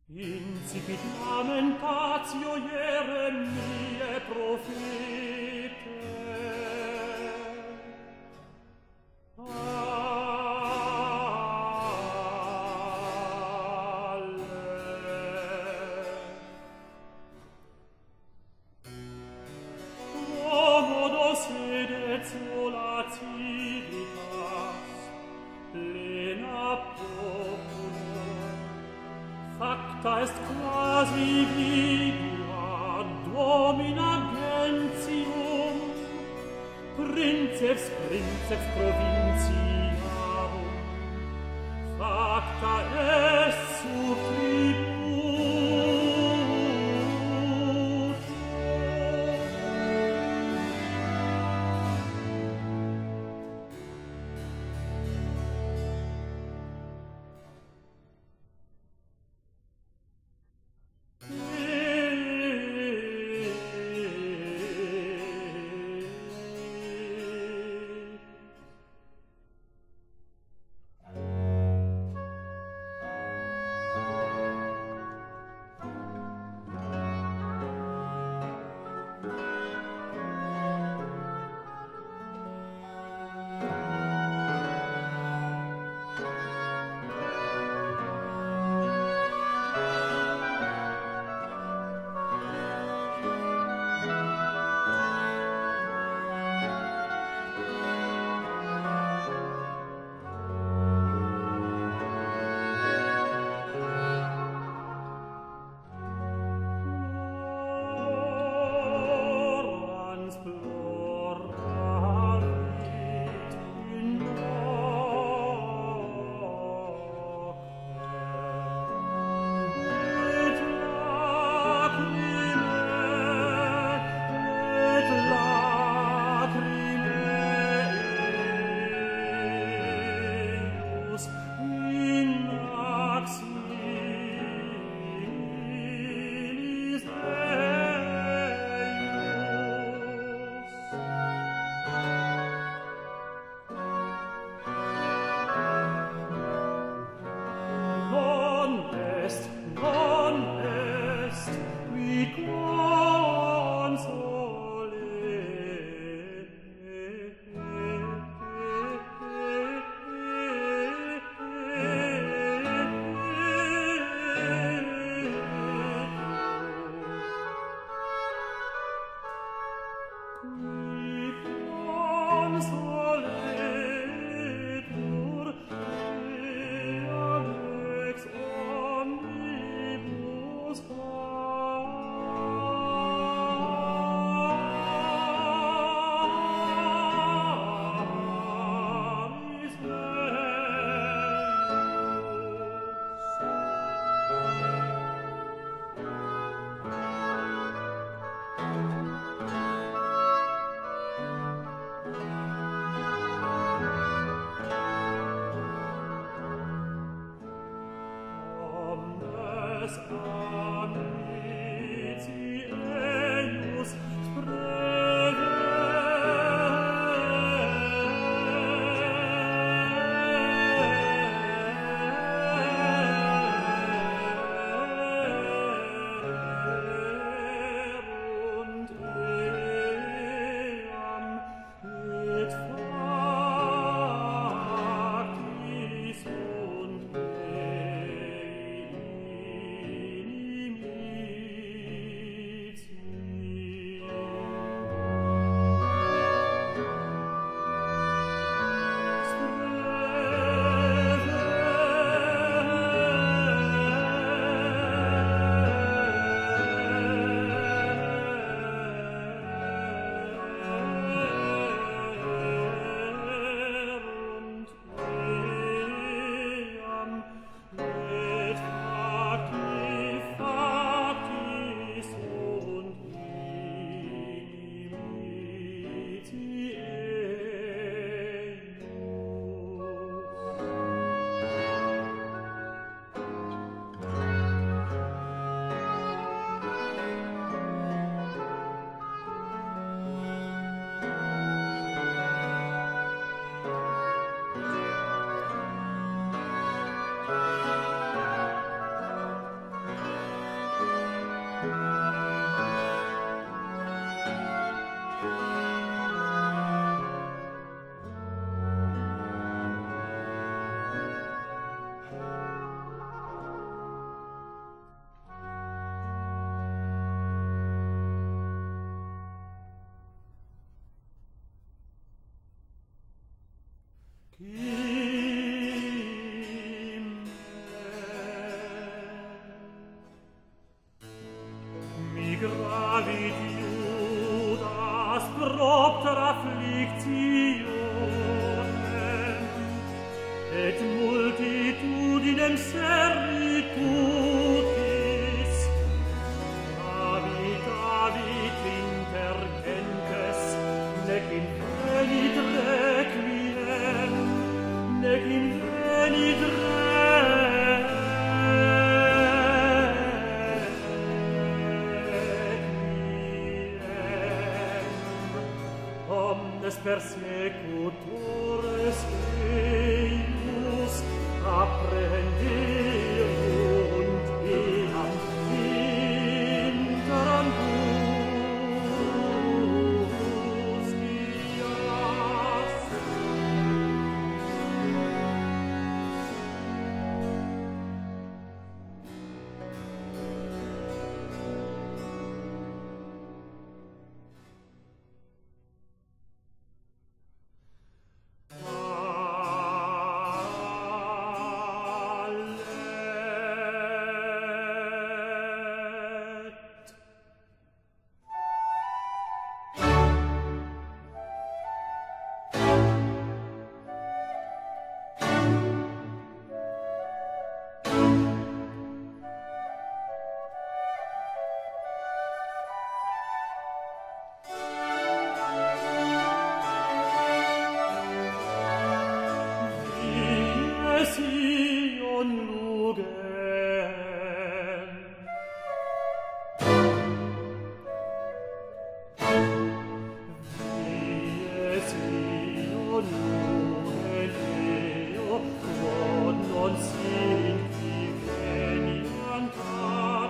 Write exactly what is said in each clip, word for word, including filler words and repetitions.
Incipit lamentatio Ieremiae profete. Alle. Quomodo sedet sola civitas, plena populo, facta est quasi vidua domina gentium, princeps princeps provinciarum, facta est sucributur. finem servitutis. David, David, intergentes, nec in venit requiem, nec in venit requiem. Omnes persecutores eius apprehenderunt eam interam justias. Sion lugem. Vie Sion lugem Deo, quod non sinti veniant ad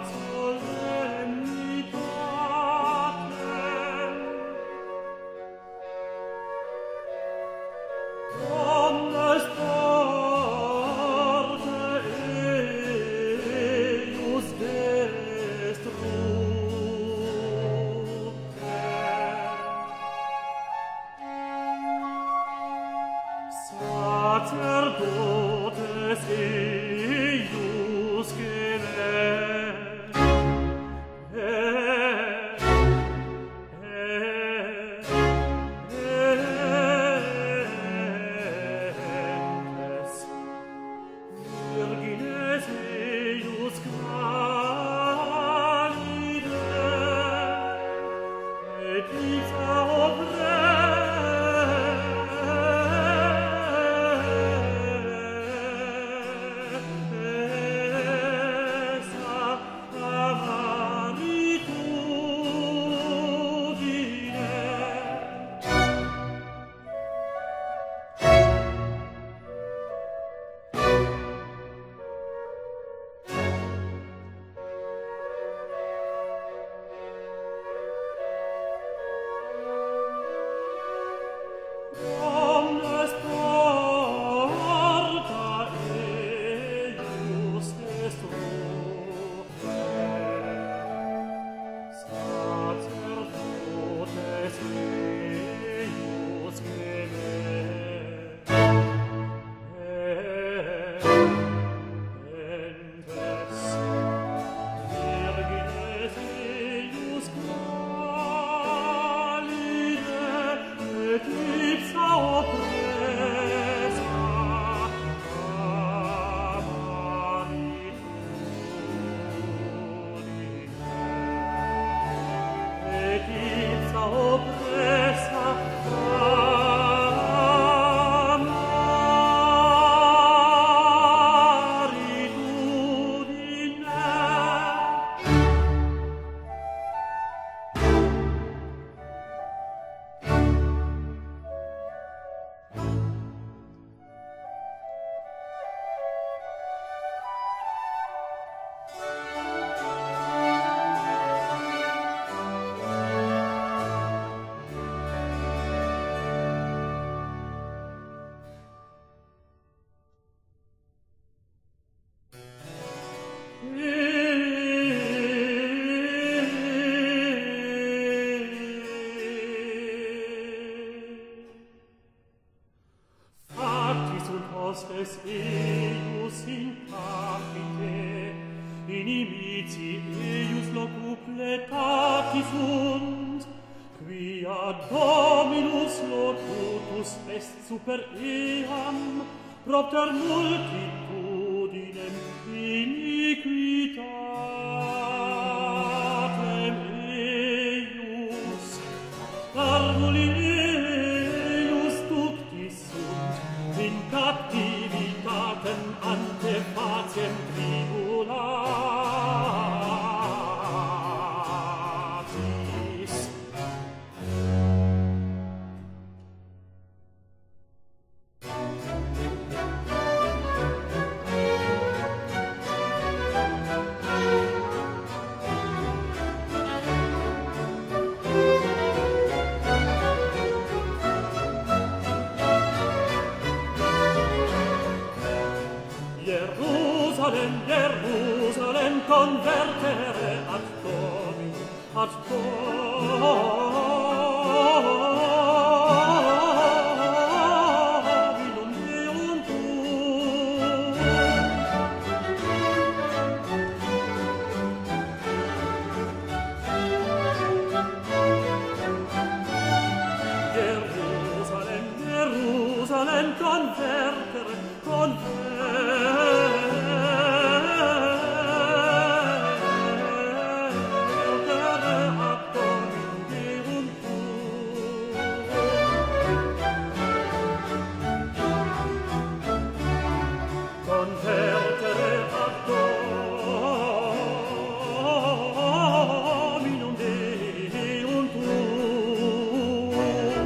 solemnitatem. Omnes sacerdotes eius gever, entes virgines eius qualide, et ipsa opre hostes eius in capite, inimici eius locupletati sunt, quia Dominus locutus est super eam, propter multitudine. pacem tribulatis. Jerusalem, Jerusalem, convertere ad Domini, ad Dominum Deum tuum. Jerusalem, Jerusalem, convertere, convertere ad Dominum Deum tuum. Convertere ad Dominum Deum tuum.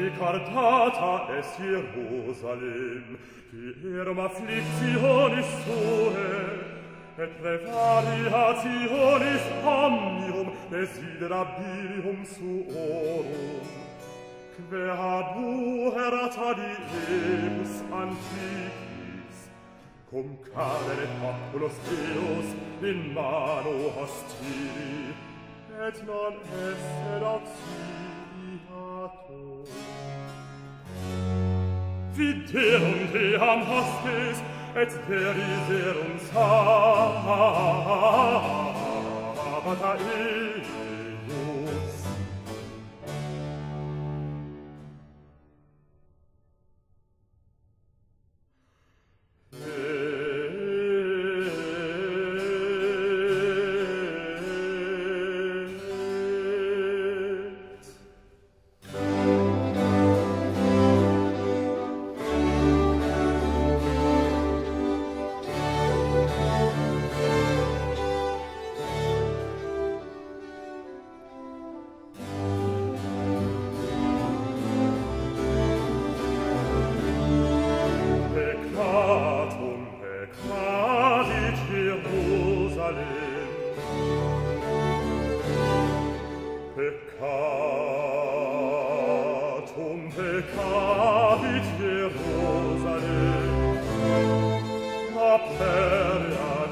ricordata est Jerusalem, dierum afflictionis sue, et prevariationis omnium desiderabilium suorum, que abuerat adiebus antiquis, cum cadere populos Deus in mano hostili, et non esse auxiliato. Viderum deam hostes, et deriserum sabata eius. Peccatum peccavit Jerusalem, aperiat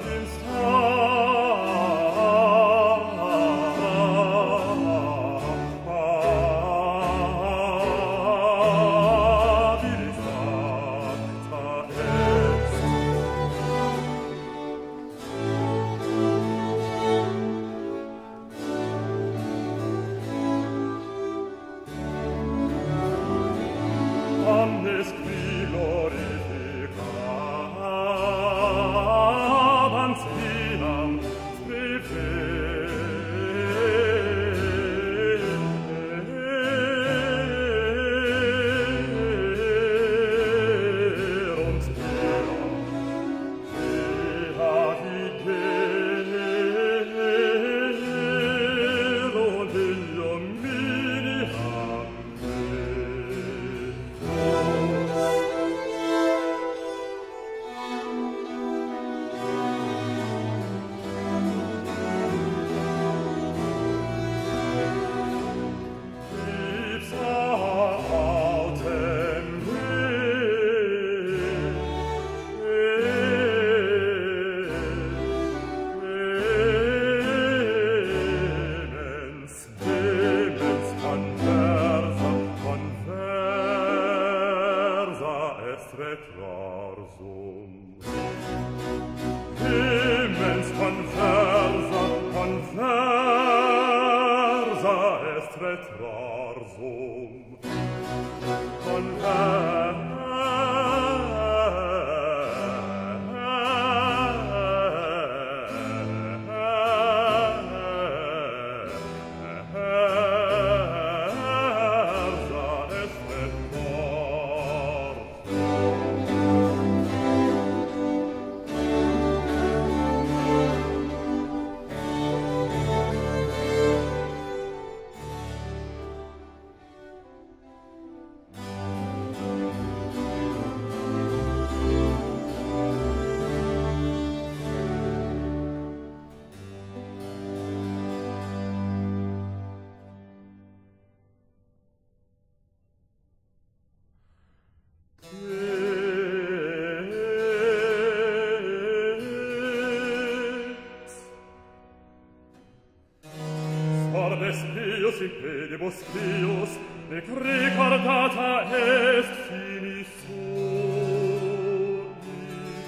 omnes qui glorificavant spinam scriverunt spinam, beatigerunt illuminiam. Retrorsum. Himens conversa, conversa est retrorsum. Orbes pius in pedibus pius, nec recordata est finis soli,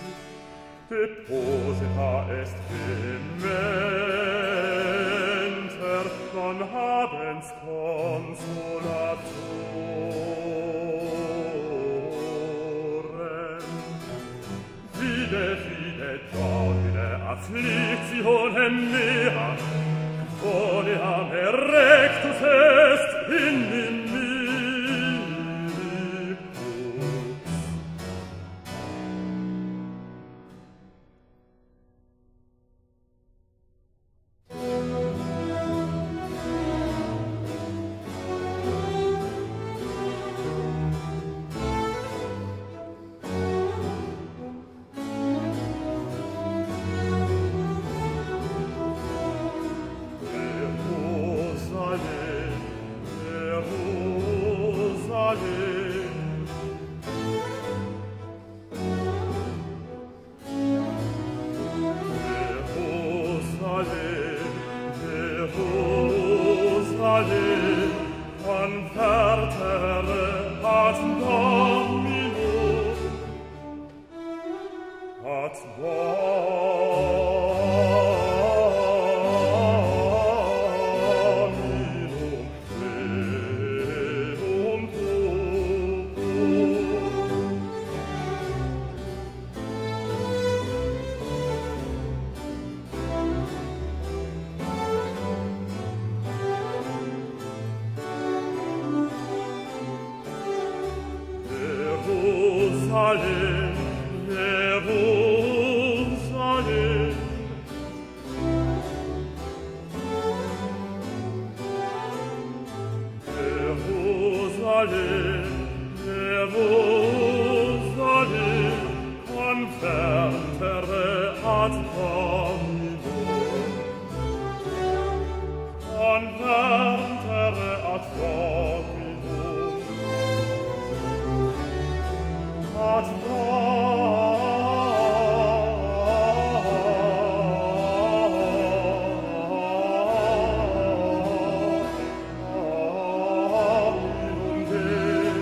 deposita est dementer, non habens consolatorem. Vide, vide, Domine, afflictionem mea, quoniam erectus est in inimicus. convertere ad Domino, ad Domino, Deum Jerusalem, Jerusalem, Jerusalem, Jerusalem, convertere ad Domino, convertere ad Domino, ad Dominum Deum.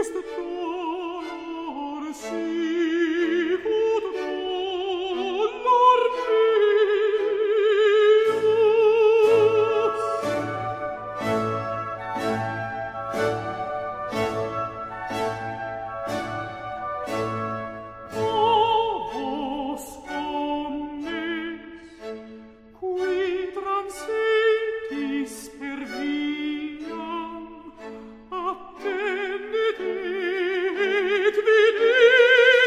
Attendete et venite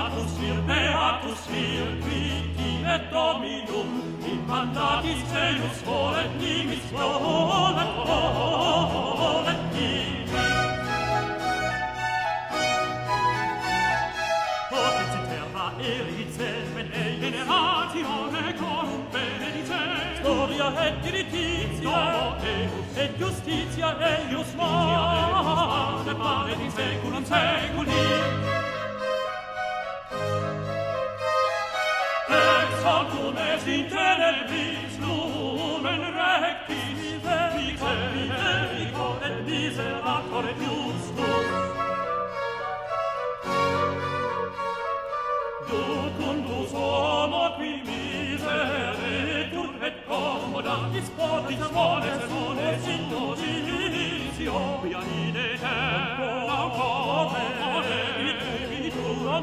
beatus vir, beatus vir, qui et Dominum, in mandatis celus volet nimis, volet, volet nimis. Potens in terra ericet, men ei generatione corum benedicet. Gloria et dirittitia, eius, et justitia eius mane, mane in seculum seculi. Ex altum est in tenebris lumen rectis, vico, vico, et miserator et justus. Ducundus homo qui miseretur et commoda disponis voles voles indolitio via in eterna corde vitur non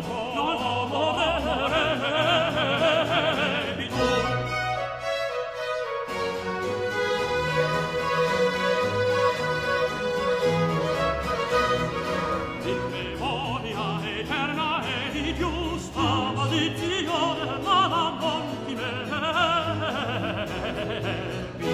vitur. In memoria eterna et giusta maledizione mala non ti mevi.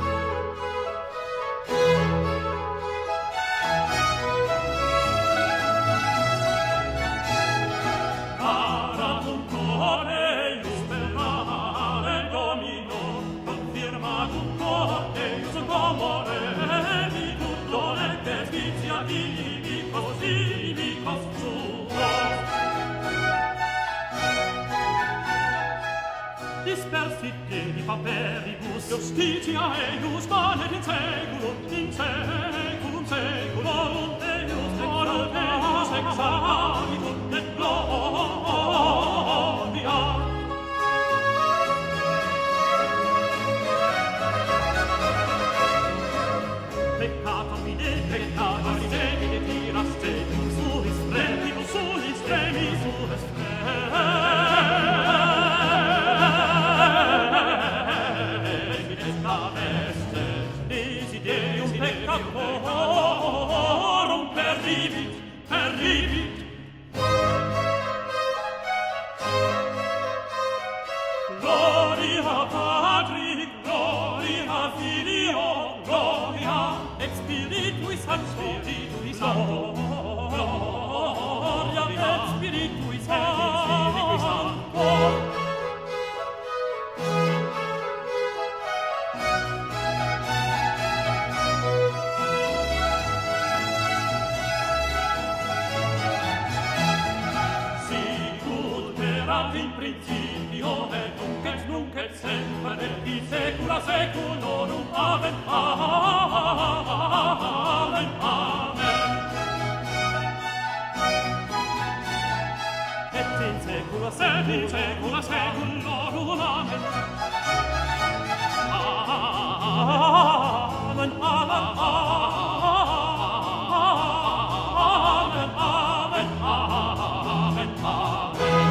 Paratum core ius sperare Domino, confirmatum core ius comore vitur dolente vitia inimicos, inimicos suos. Dispersit in paperibus justitia eius manet in seculum, in seculum, seculorum eius exaltavitur, exaltavitur et gloria. Peccatum ide, peccatum ide, ide tiras te, suis fremibus, suis fremis, suis desiderium peccatorum perribit, perribit. Gloria Patri, gloria Filio, gloria et Spiritui Sancto, Spiritui Sancto, gloria et Spiritui Sancto. In principio et nunc et nunc et semper et in saecula saeculorum. Amen, amen, amen. Et in saecula saecula saeculorum. Amen. Amen, amen, amen, amen, amen, amen.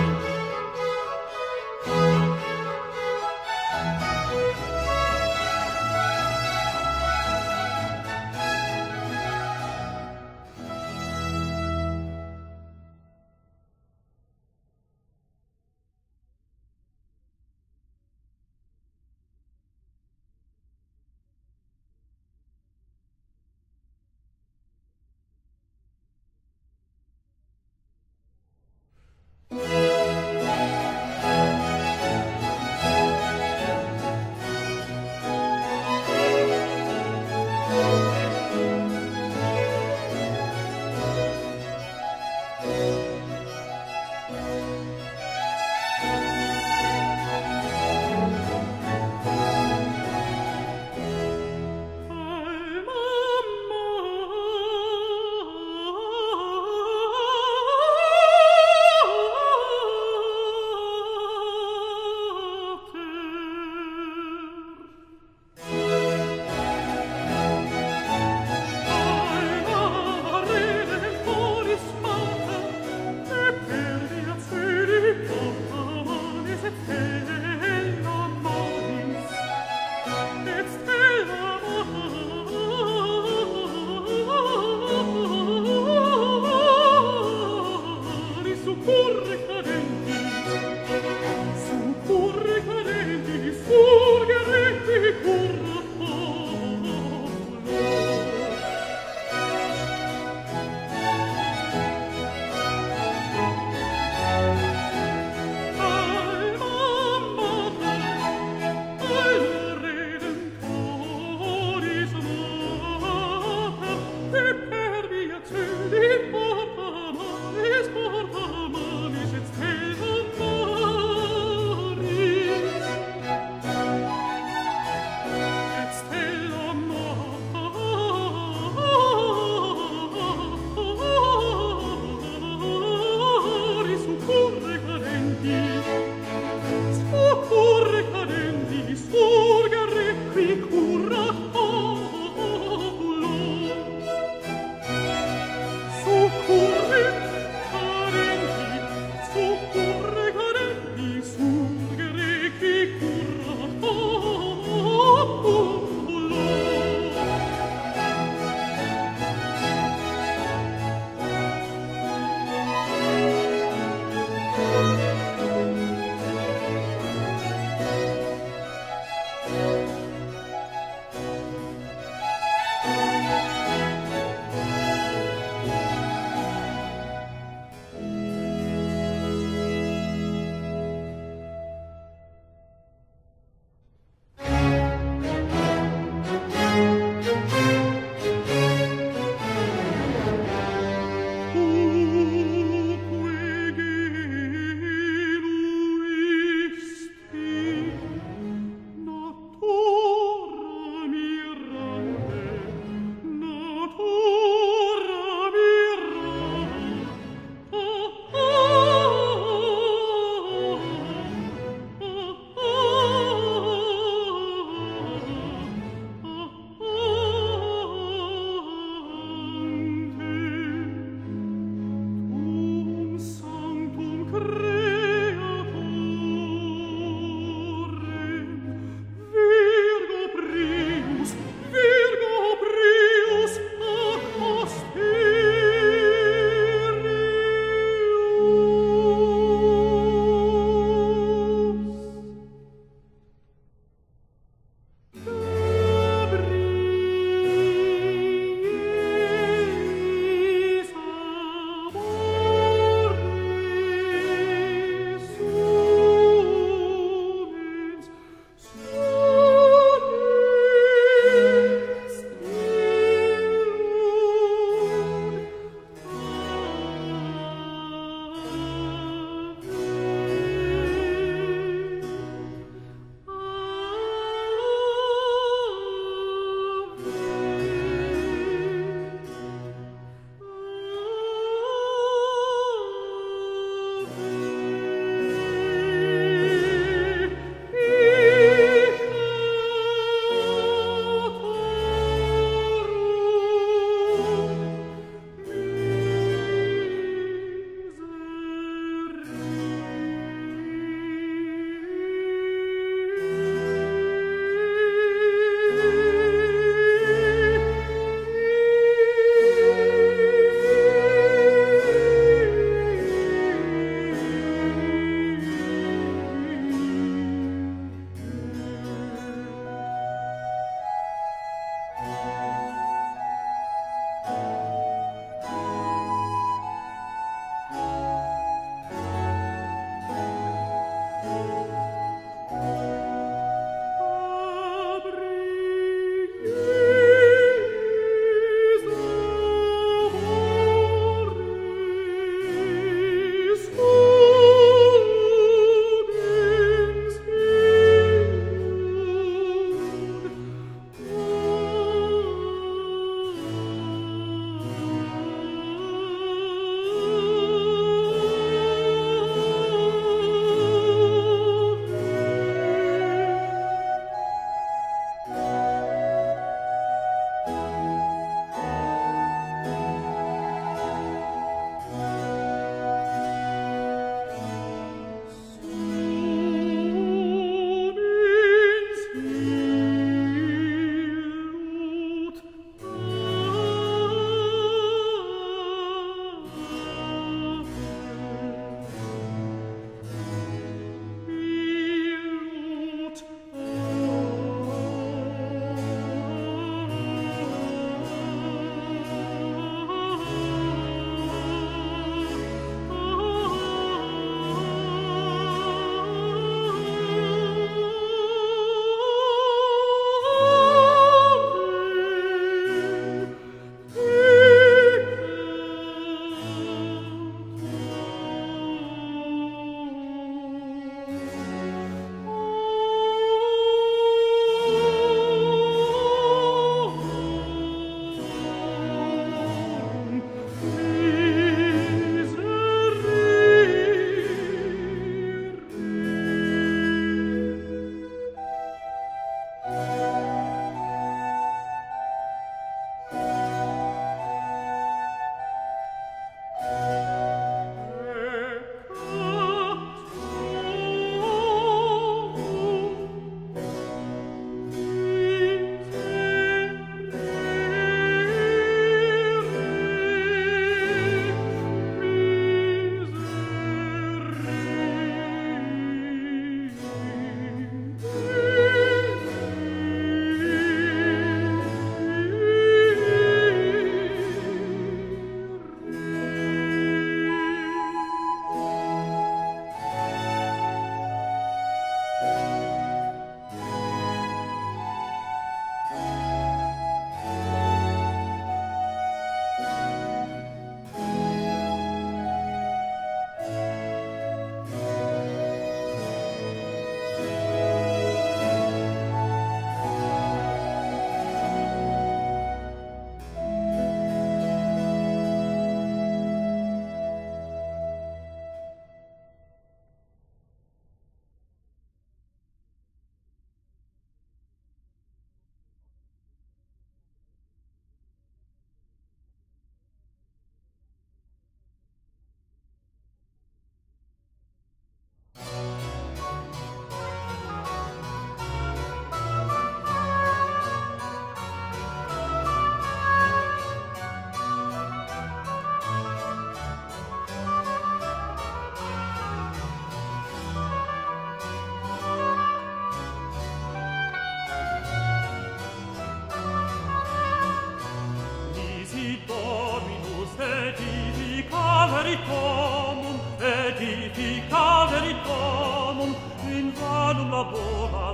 labora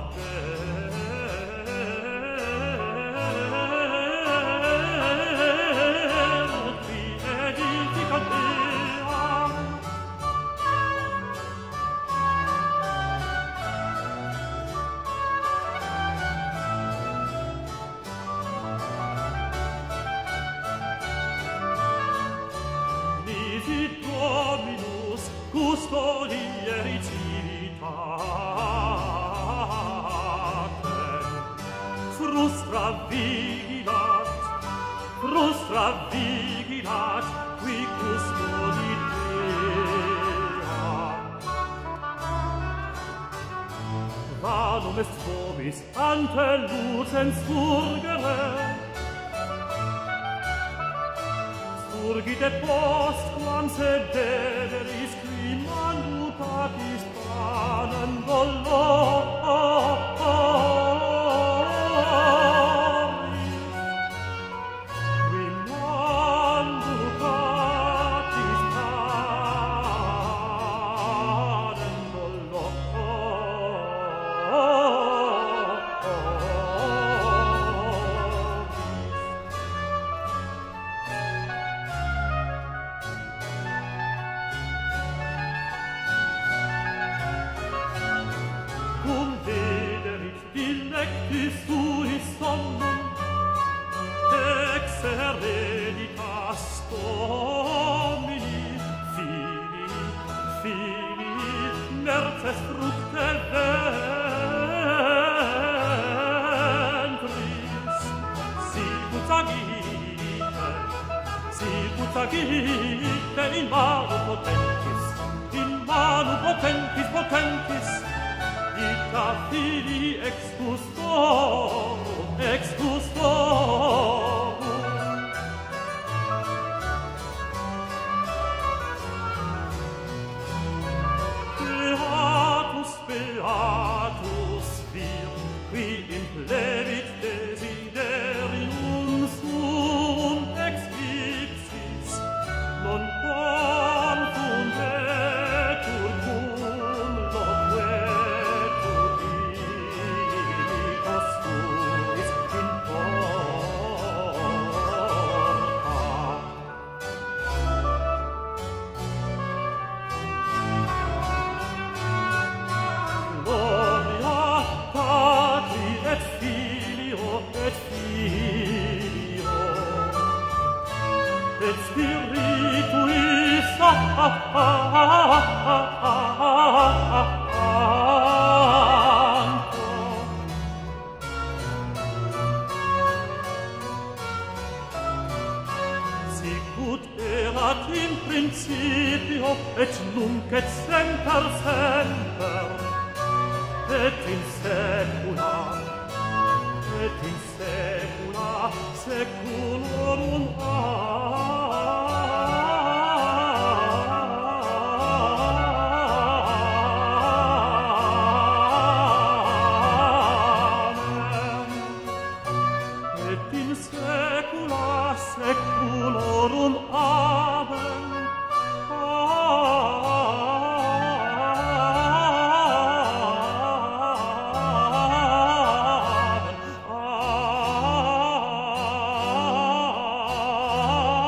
ver, qui edifica Dea. Nisi Dominus custodieri civitatem, frustra vigilat, frustra vigilat, qui custodi Dea. Vanum est vobis ante lucens surgere, surgite post quam sederis qui mandutatis panem doloris, qui mandutatis panem cum viderit dilectis tuis somnum, ex hereditas Domini, fili, fili, merces fructe ventris, sicut agite, sicut agite in manu potentis, in manu potentis, potentis, ita fili ex custorum, ex custorum. Beatus, beatus vir, qui implevit desiderium suum ex ipsis, non confundetur cum loquetur dicos tuis in porta. Gloria Patri et Filio et Filio et Spiritui Sancto. Sicut erat in principio et nunc et semper semper, et in saecula, et in saecula saeculorum. Amen. Et in saecula saeculorum. Amen. Amen.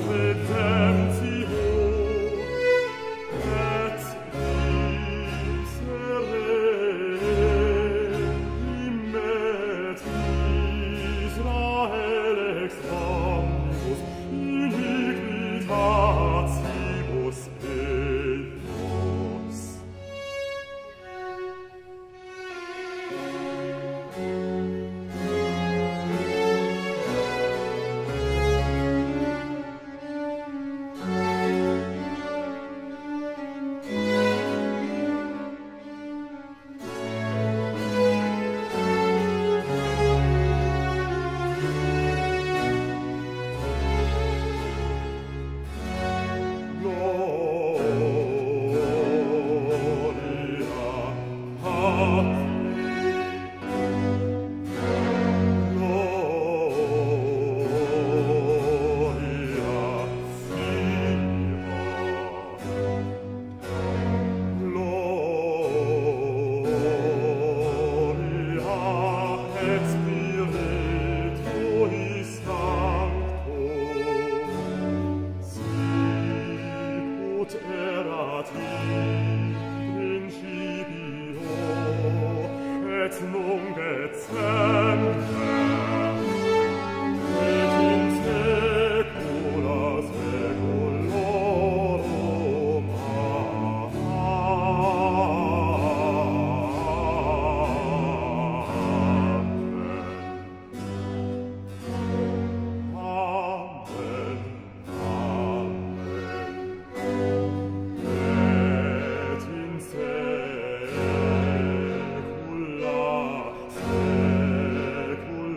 Secula, secula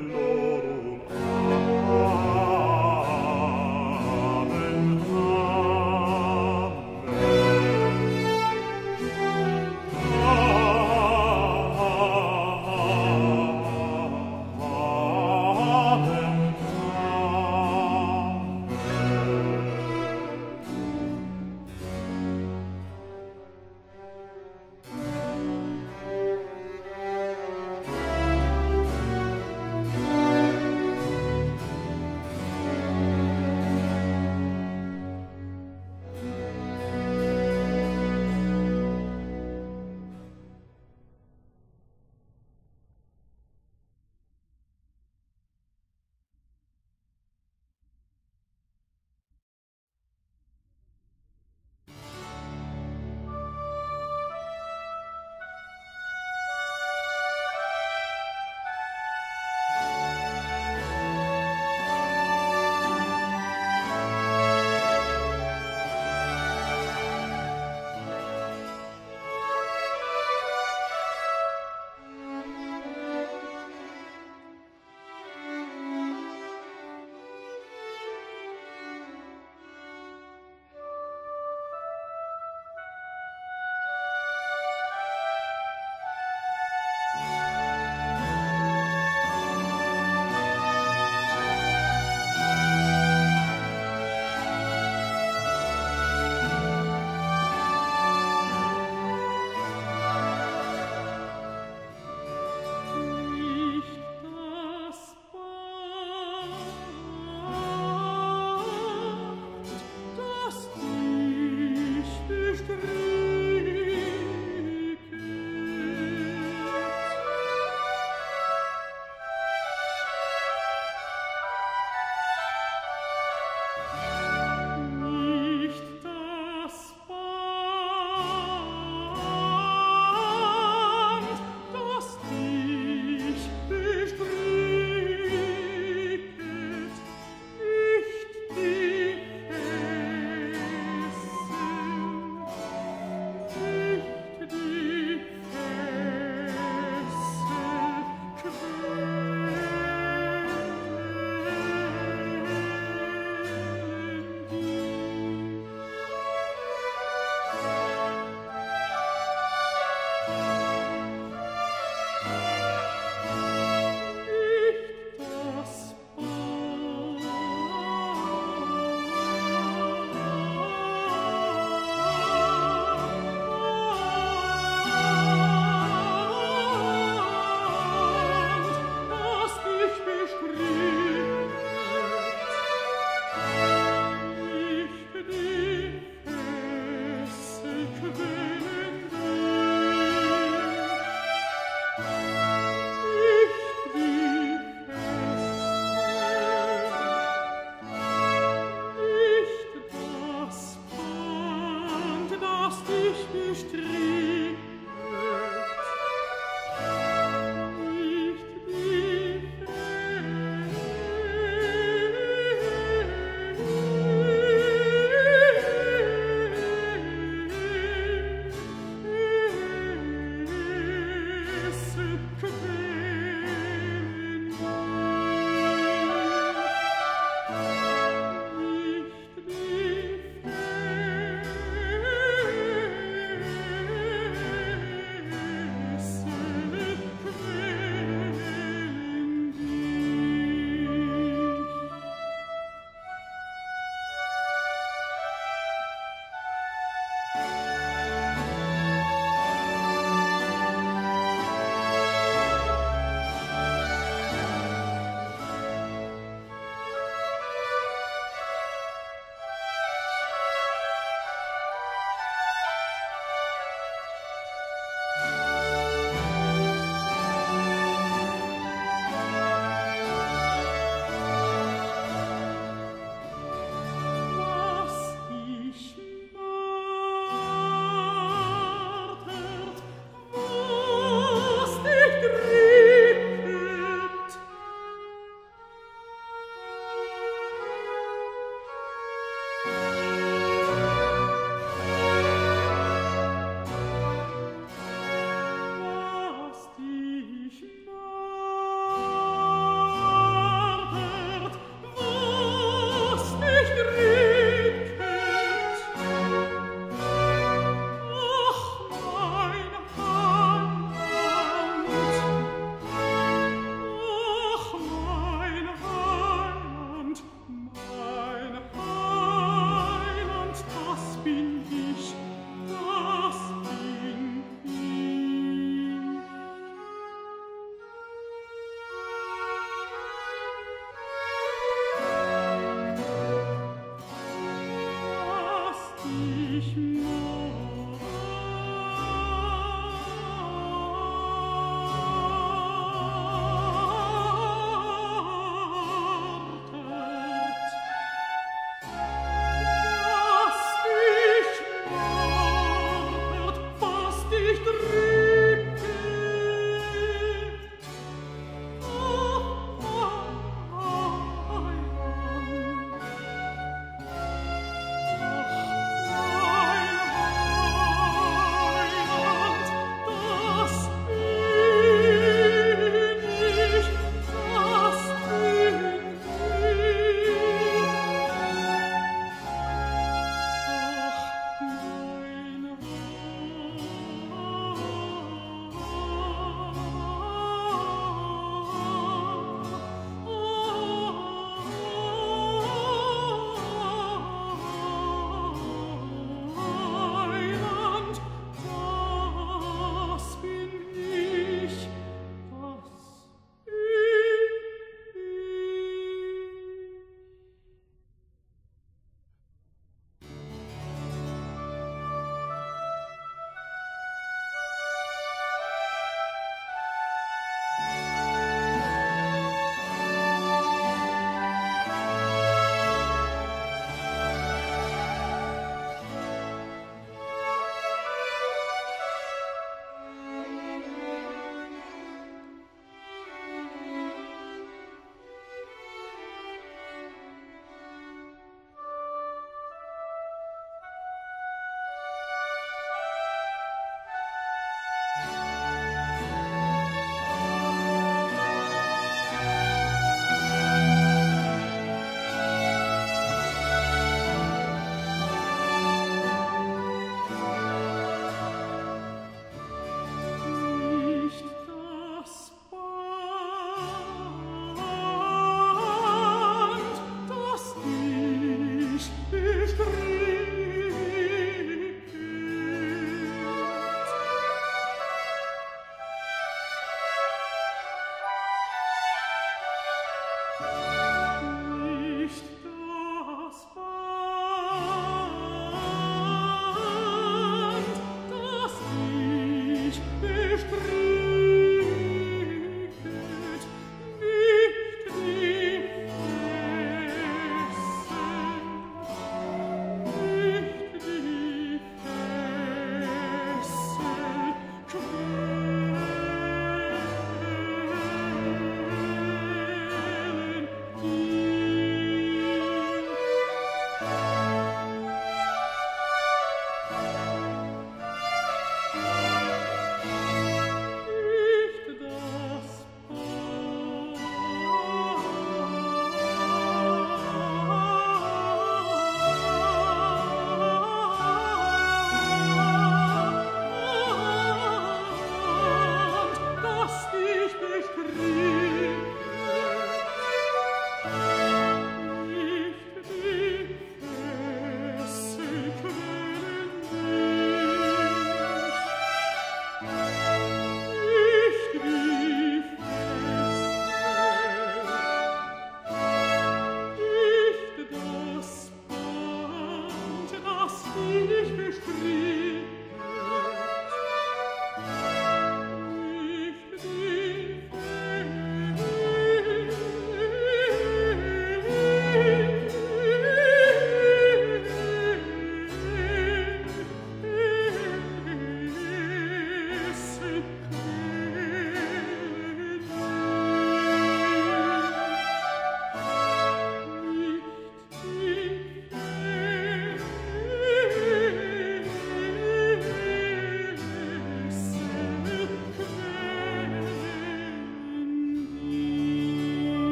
Nicht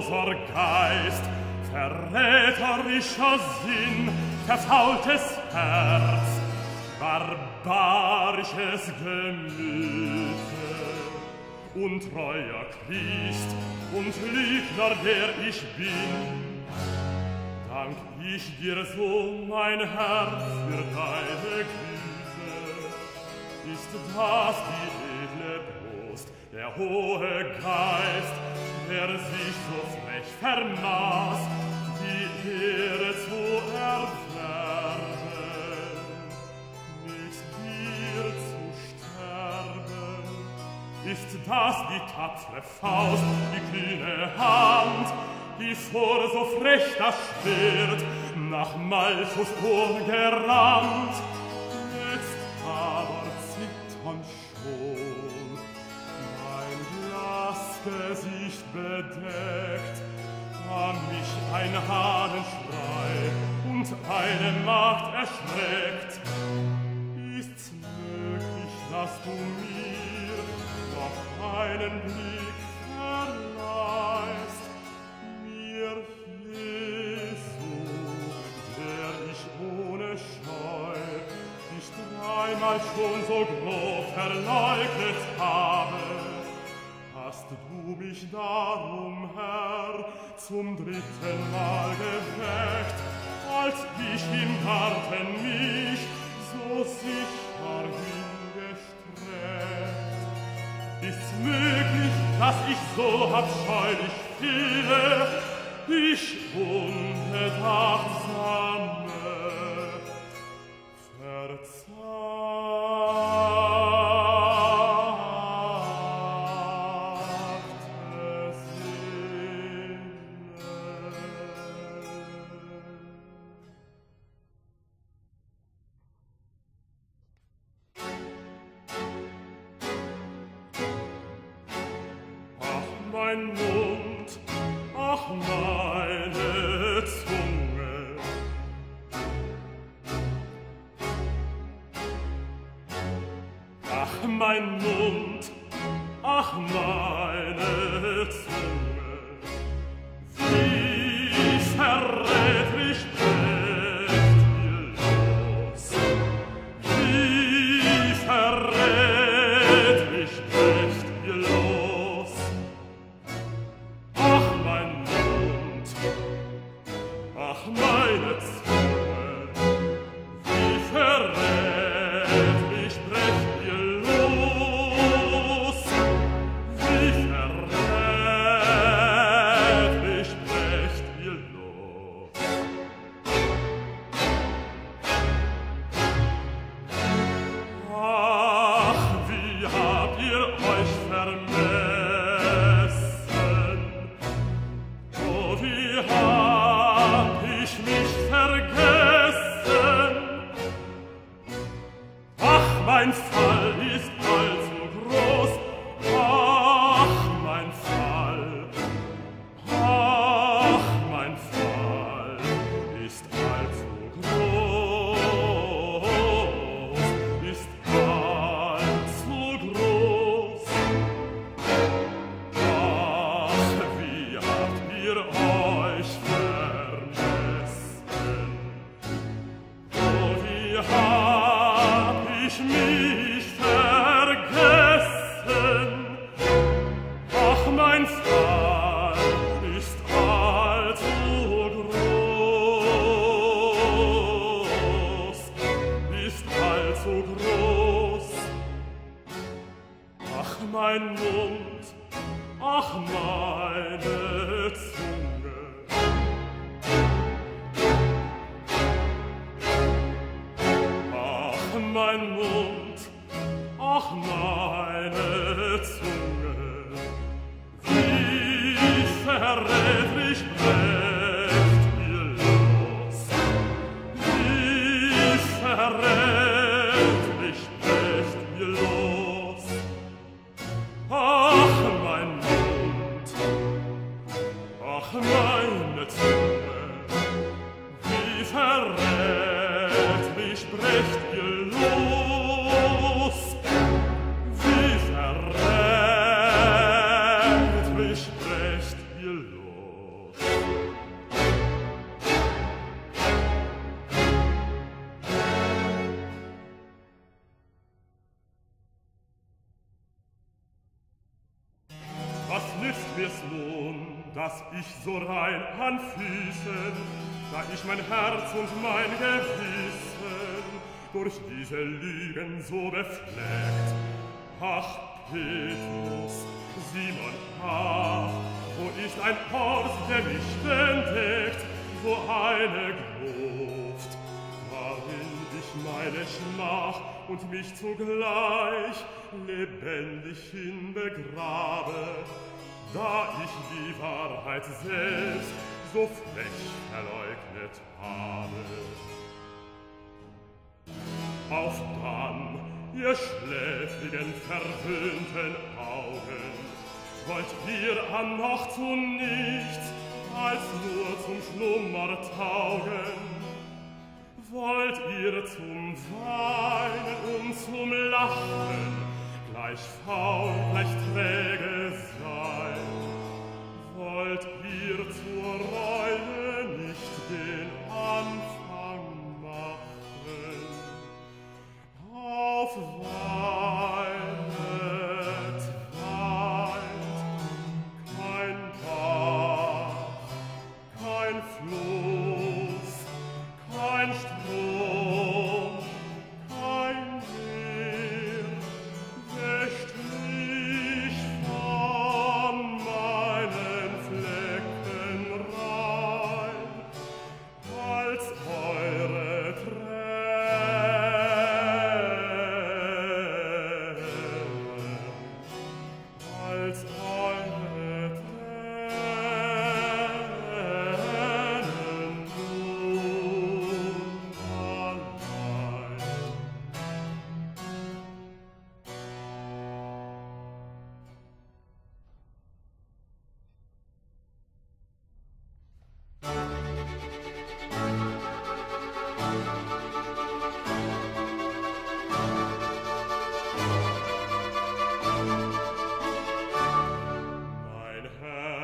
loser Geist, verräterischer Sinn, verfaultes Herz, barbarisches Gemüte, untreuer Christ und Lügner, der ich bin. Dank ich dir so, mein Herr, für deine Güte, ist das die edle Brust, der hohe Geist, der sich so frech vermaß, die Ehre zu erwerben, mit dir zu sterben. Ist das die tapfere Faust, die kühne Hand, die vor so frech das Schwert nach Malchus Turm gerannt? Jetzt aber zittern schon mein Glasgesicht bedeckt, da mich ein Hahnenschrei und eine Macht erschreckt. Ist's möglich, dass du mir noch einen Blick verleihst, mir Jesu, der ich ohne Scheu dich dreimal schon so grob verleugnet habe? Hast du mich darum, Herr, zum dritten Mal geweckt, als ich im Garten mich so sicher hingestreckt? Ist's möglich, dass ich so abscheulich fehle, ich unbedachtsame, verzagte Seele? Ach, mein Mund, ach, meine Zunge, ach, mein Mund, ach, meine Zunge, wie verräterisch bricht ihr los, wie verräterisch bricht ihr los. Ach, mein Mund, ach, meine Zunge, wie verräterisch bricht ihr los, wie verräterisch bricht ihr los. Ach, wie habt ihr euch vermessen, oh, wie hab ich mich vergessen. Ach, mein Fall ist allzu groß, ach, mein Fall, ach, mein Fall ist allzu groß, ist allzu groß. Ach, wie habt ihr euch vermessen, oh, wie hab ich mich vergessen. Ach, mein Fall ist allzu groß, ist allzu groß. Ach, mein Mund, ach, meine Zunge, ach, mein Mund, ach, meine Zunge, wie verräterisch bricht ihr los, wie verräterisch bricht ihr los. Ach, mein Mund, ach, meine Zunge, wie verräterisch bricht ihr los, wie verräterisch bricht ihr los. mir's nun, dass ich so rein an Füßen, da ich mein Herz und mein Gewissen durch diese Lügen so befleckt. Ach, Petrus, Simon, ach, wo ist ein Ort, der mich entdeckt, wo eine Gruft, warin ich meine Schmach und mich zugleich lebendig hinbegrabe, da ich die Wahrheit selbst so frech verleugnet habe. Auf dann, ihr schläfrigen, verwöhnten Augen, wollt ihr an noch zu nichts, als nur zum Schlummer taugen? Wollt ihr zum Weinen und zum Lachen gleich faul, gleich träge sein? Wollt ihr zur Reue nicht den Anfang machen? Auf weinet, weint kein Bach, kein Fluss, kein Strom, kein Meer, wäscht mich von meinen Flecken rein, als eure Tränen, als eure Tränen nun allein. Mein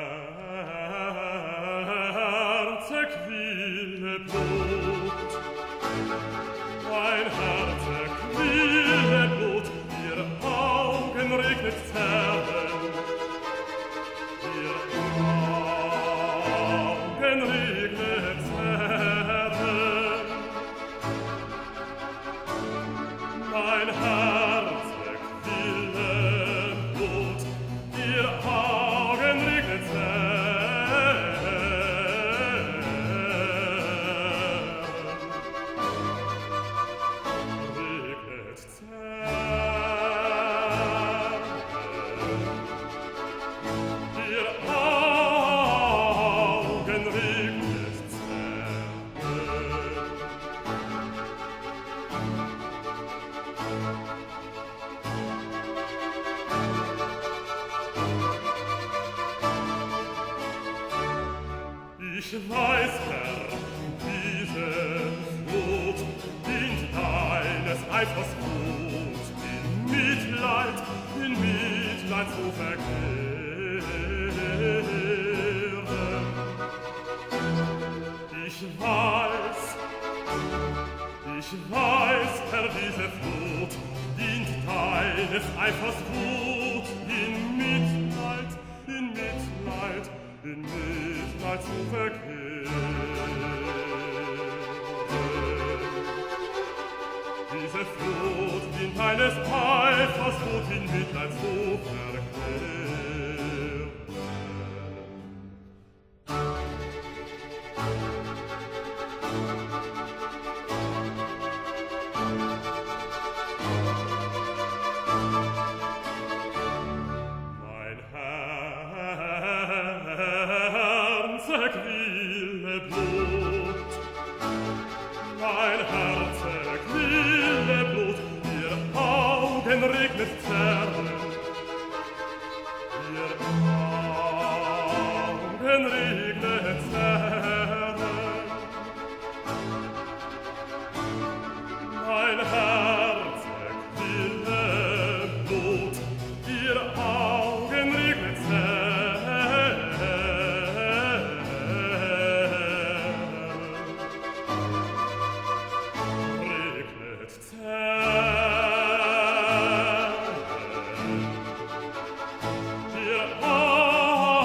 Herz erquille Blut, mein Herz erquille Blut, ihr Augen regnet Zerren, ihr Augen regnet Zerren. Mein Herz erquille Blut, ihr Augen regnet Zerren. Regnet Zerren. Ihr Augen regnet Zerren. Ich weiß, Herr, diese Flut dient deines Eifers Mut, in Mitleid, in Mitleid zu verkehren. Ich weiß, ich weiß, Herr, diese Flut dient deines Eifers Mut, in Mitleid, in Mitleid, in Mitleid zu verkehren. Diese Flut dient deines Eifers Mut, in Mitleid zu verkehren. Mein Herz erquille Blut, mein Herz erquille Blut, ihr Augen regnet Zerren, ihr Augen regnet Zerren. Mein Herz erquille Blut, ihr Augen regnet Zerren. Regnet Zerren. Ihr Augen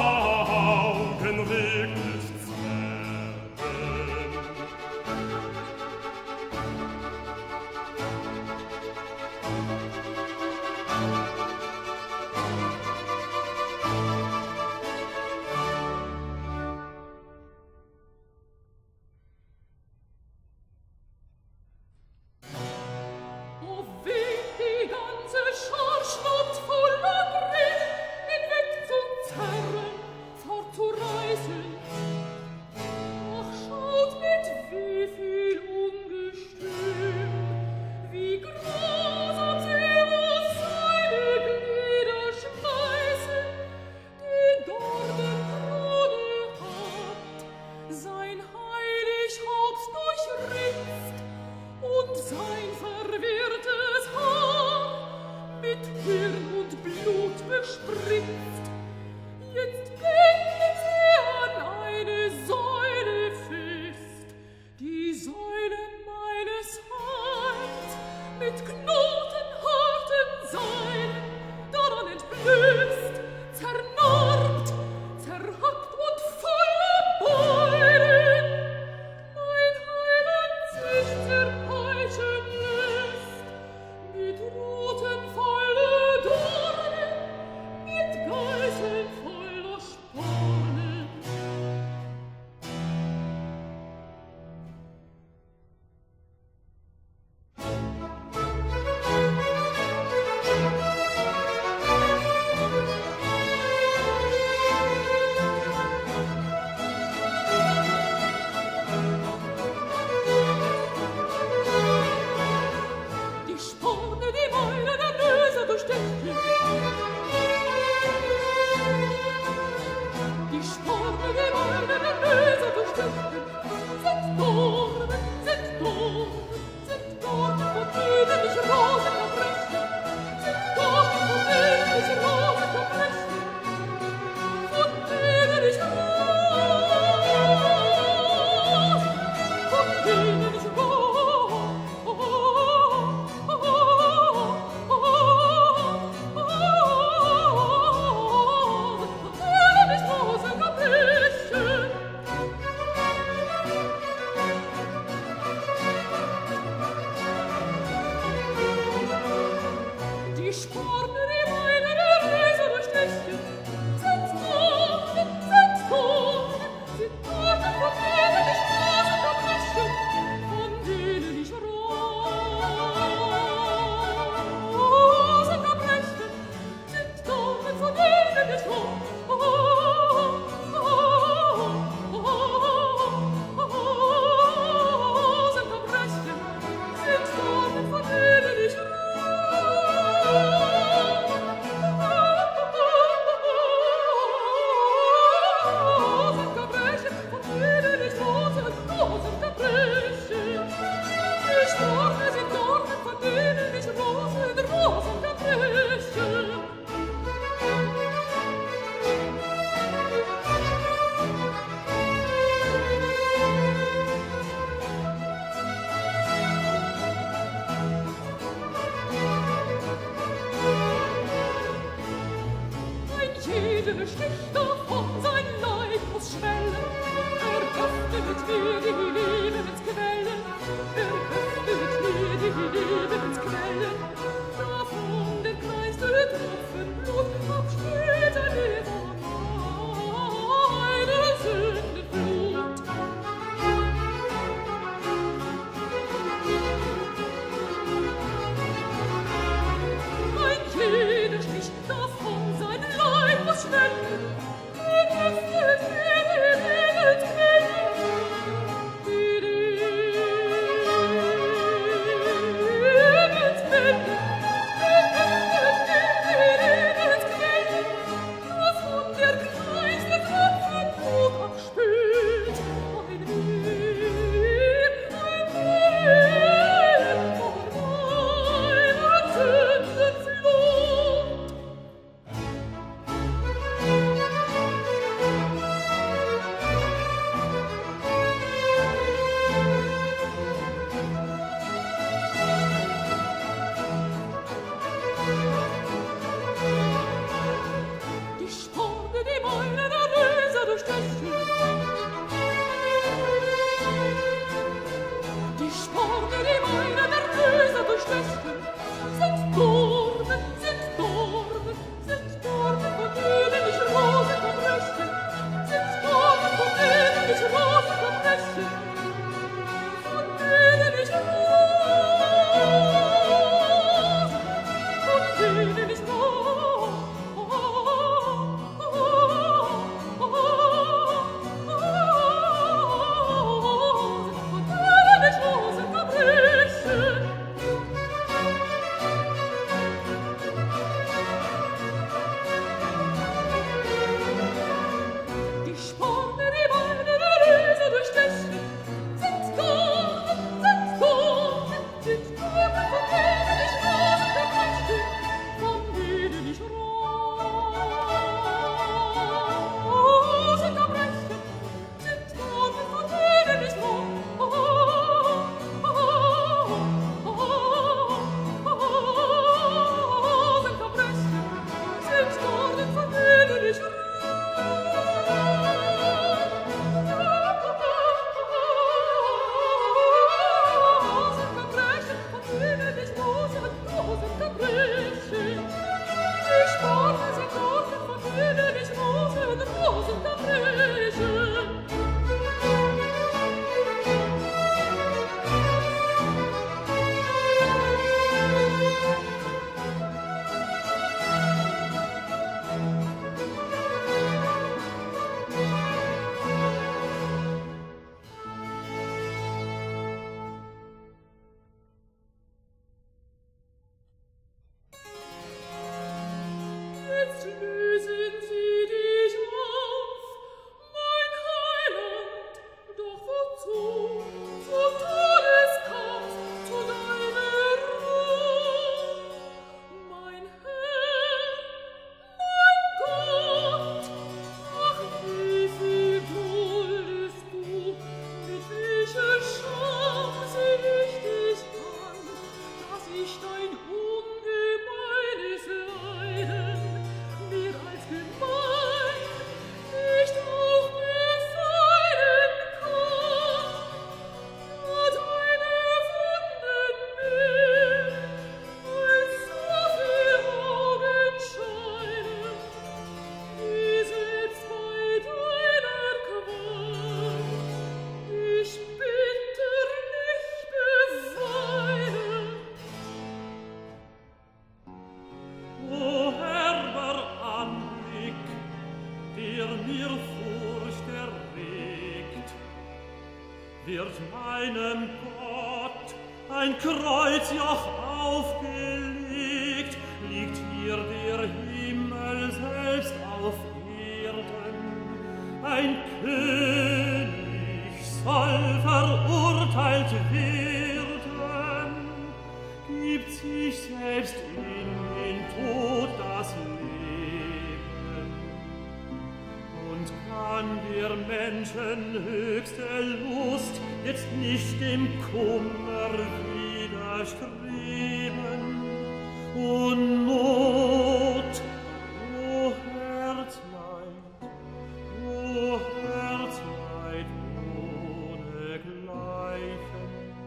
mir Furcht erregt. Wird meinem Gott ein Kreuzjoch aufgelegt, liegt hier der Himmel selbst auf Erden. Ein König soll verurteilt werden, gibt sich selbst in den Tod das Leben und kann der Menschen höchste Lust jetzt nicht dem Kummer widerstreben. Und Not, o Herzleid, o Herzleid ohnegleichen.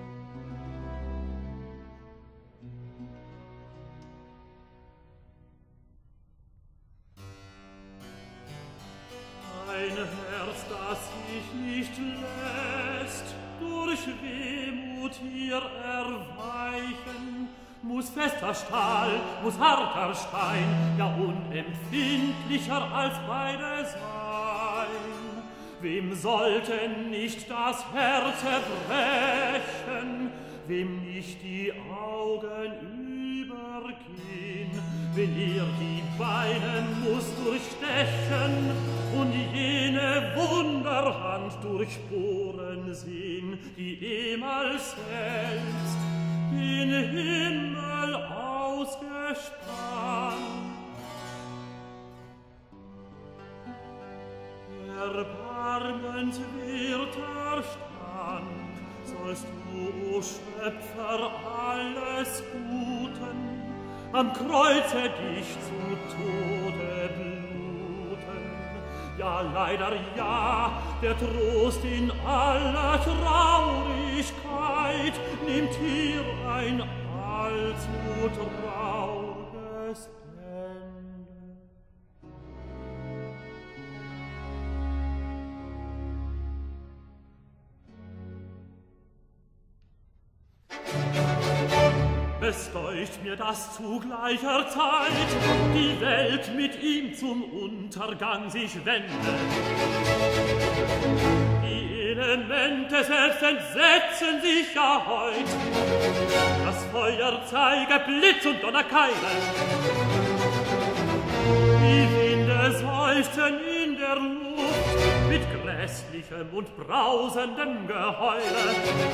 Ein Herz, das sich nicht lässt, durch Wehmut hier erweichen, muss fester Stahl, muss harter Stein, ja unempfindlicher als beide sein. Wem sollte nicht das Herz erbrechen, wem nicht die Augen übergehen, wenn er die Beine muss durchstechen und jene Wunderhand durchbohren sehen, die ehemals selbst den Himmel ausgespannt. Erbarmenswerter Stand, sollst du, o Schöpfer, alles Guten, am Kreuze dich zu Tode bluten. Ja, leider ja, der Trost in aller Traurigkeit nimmt hier ein allzu trauriges Ende. Es deucht mir, dass zu gleicher Zeit die Welt mit ihm zum Untergang sich wendet. Die Elemente selbst entsetzen sich ja heut. Das Feuer zeige Blitz und Donnerkeile. Die Winde seufzen in der Luft mit grässlichem und brausendem Geheule.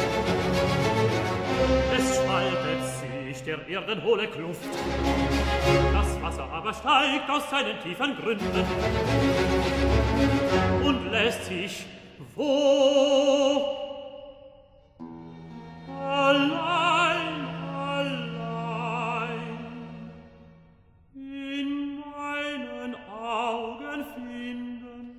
Es spaltet sich der Erden hohle Kluft, das Wasser aber steigt aus seinen tiefen Gründen und lässt sich wo allein, allein in meinen Augen finden.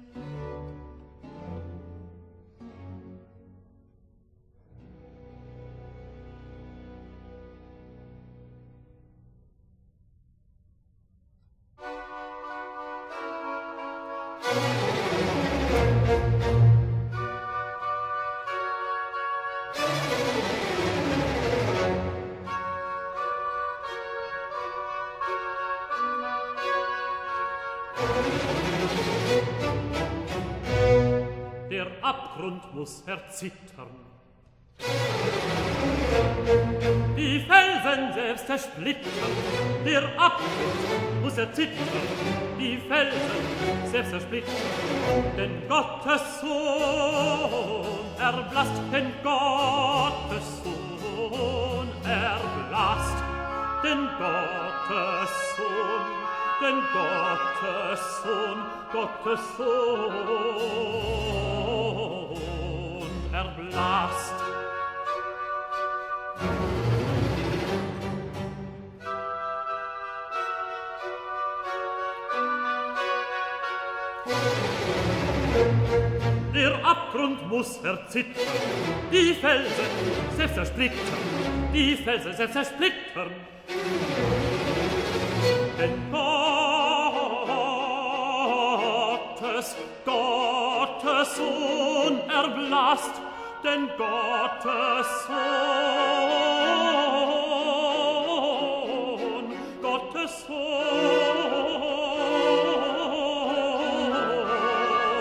Der Abgrund muss erzittern. Die Felsen selbst zersplittern. Der Abgrund muss erzittern. Die Felsen selbst zersplittern. Denn Gottes Sohn erblasst, denn Gottes Sohn erblasst, denn Gottes Sohn, denn Gottes Sohn, Gottes Sohn erblasst. Der Abgrund muss erzittern, die Felsen selbst zersplittern, die Felsen selbst zersplittern. Denn Gottes, Gottes Sohn erblasst, denn Gottes Sohn, Gottes Sohn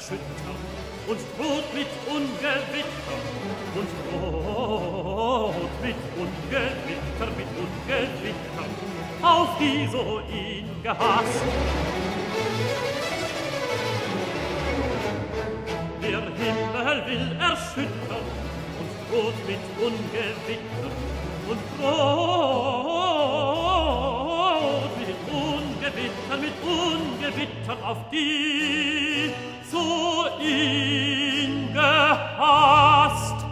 erschüttern und droht mit Ungewitter und droht mit Ungewitter, mit Ungewitter, auf die so ihn gehasst. Der Himmel will erschüttern und droht mit Ungewitter und droht mit Ungewitter, mit Ungewitter, auf die so ihn gehasst.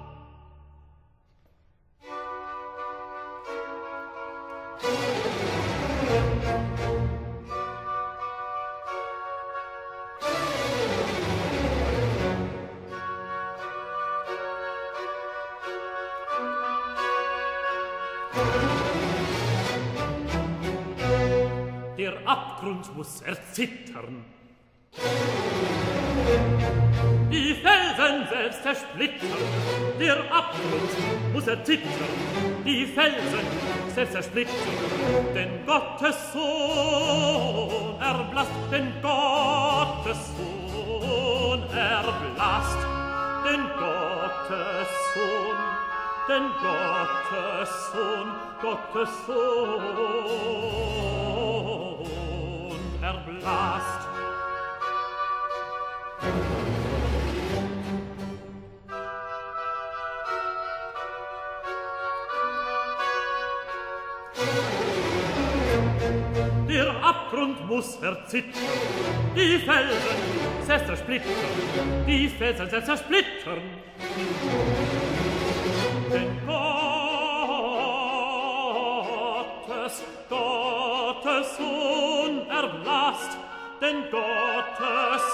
Der Abgrund muss erzittern, die Felsen selbst zersplittern. Der Abgrund muss erzittern, die Felsen selbst zersplittern. Denn Gottes Sohn erblasst, denn Gottes Sohn erblasst, denn Gottes Sohn, denn Gottes Sohn, Gottes Sohn erblasst. Der Abgrund muss erzittern, die Felsen selbst zersplittern, die Felsen selbst zersplittern. Denn Gottes, Gottes Sohn erblasst, denn Gottes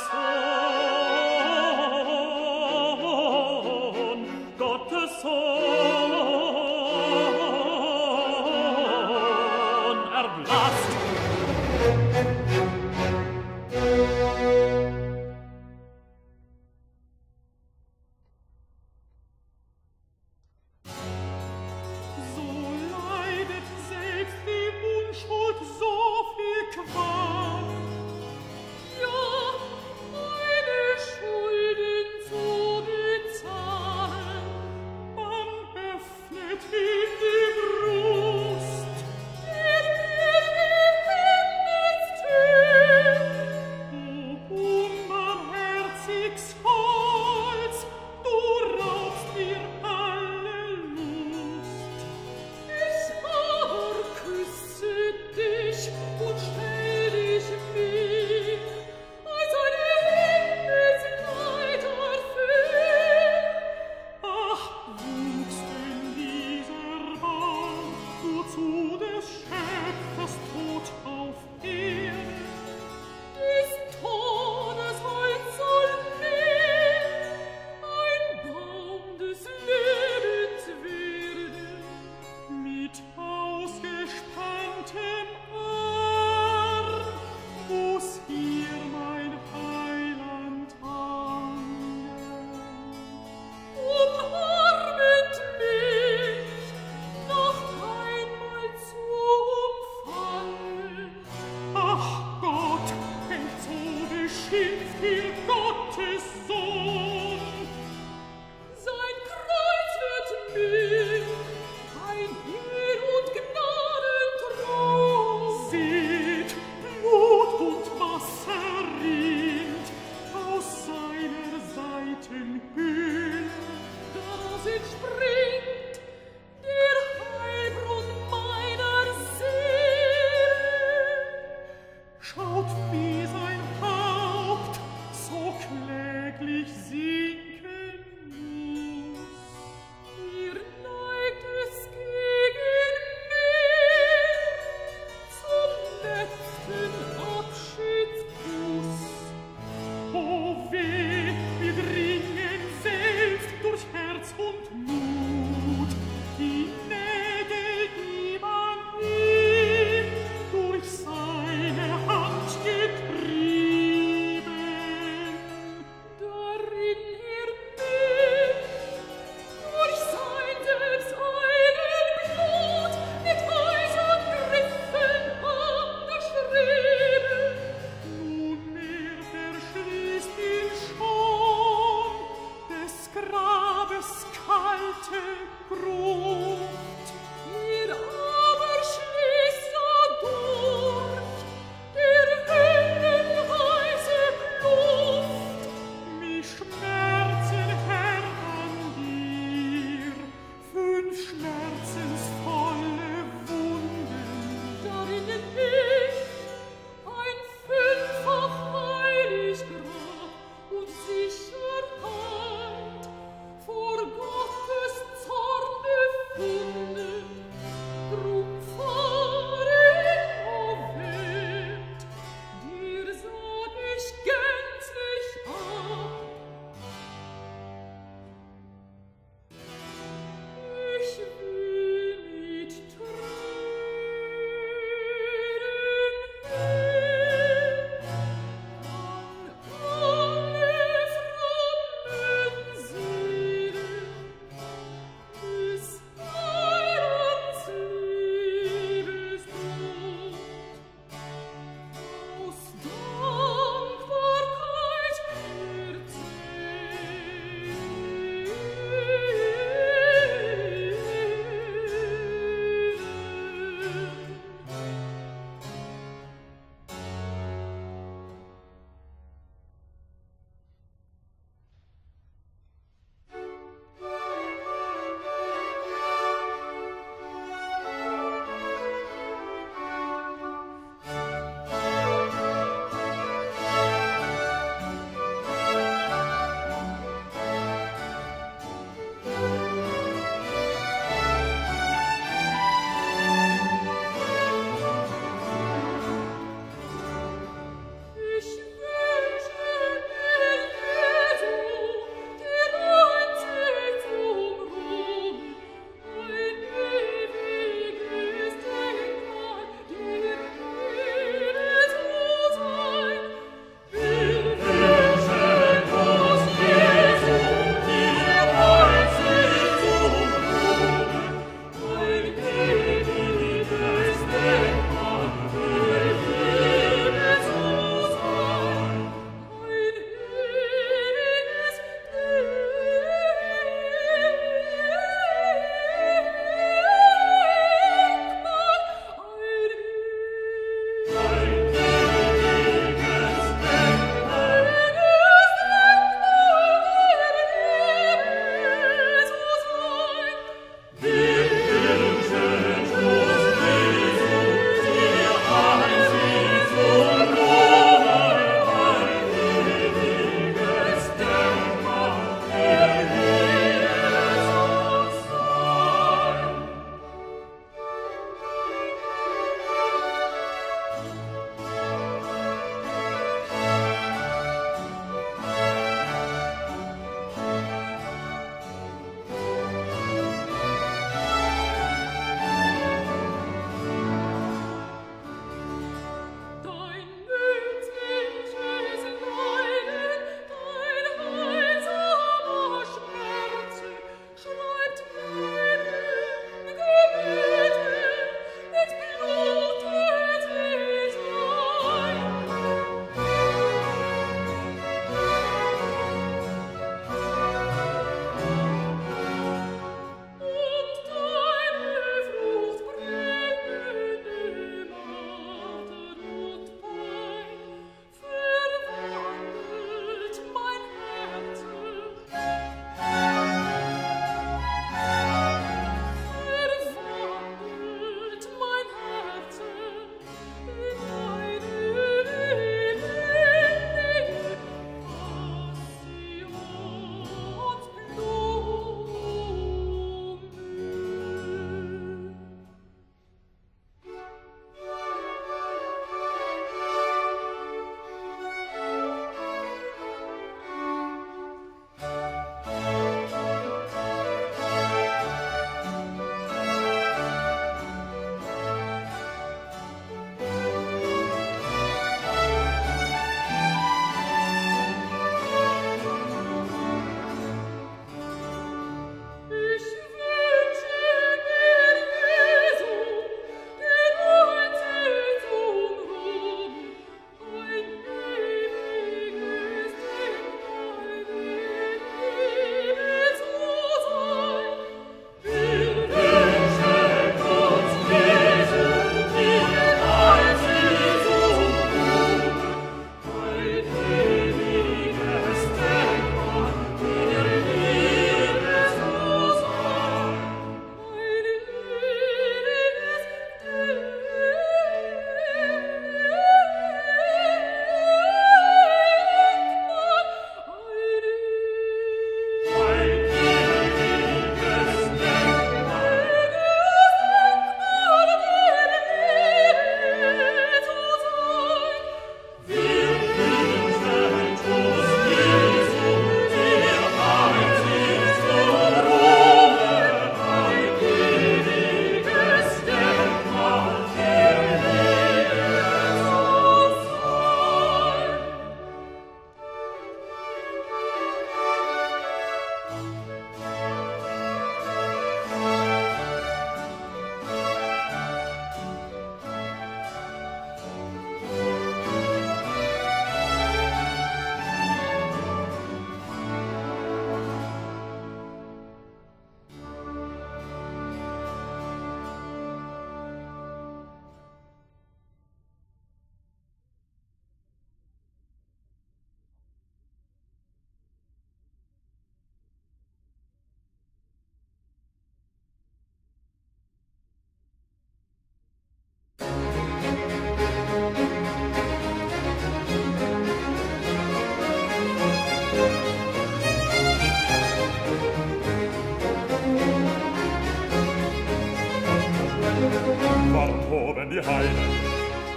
Sohn, Gottes Sohn erblasst. Thank you.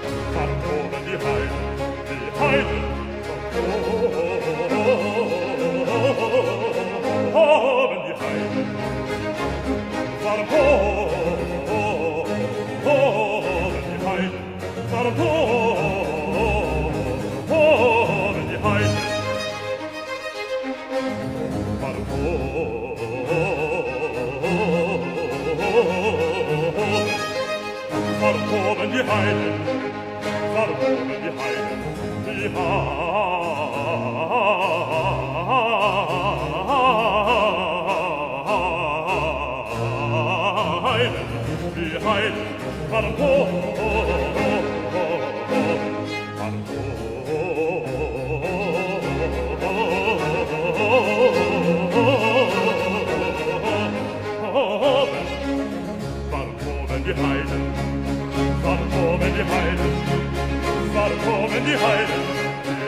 vertoben die Heiden, die Heiden, vertoben die Heiden, vertoben die Heiden, vertoben die Heiden, vertoben die Heiden, vertoben die Heiden, die Heiden, die Heiden, vertoben, vertoben die Heiden, vertoben die Heiden, vertoben die Heiden, die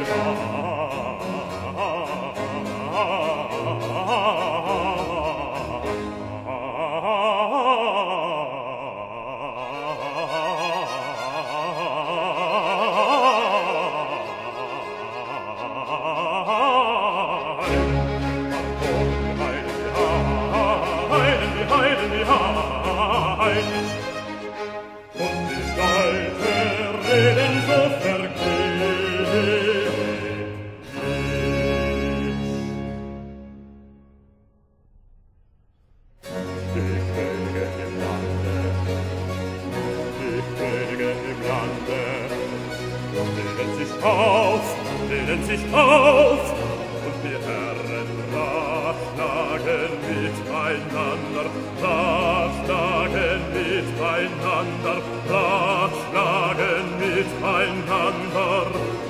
Heiden, die Heiden, die Heiden, und die Leute reden so vergeblich. Die Könige im Lande, die Könige im Lande, lehnen sich auf, lehnen sich auf, und die Herren ratschlagen miteinander, ratschlagen miteinander, ratschlagen miteinander.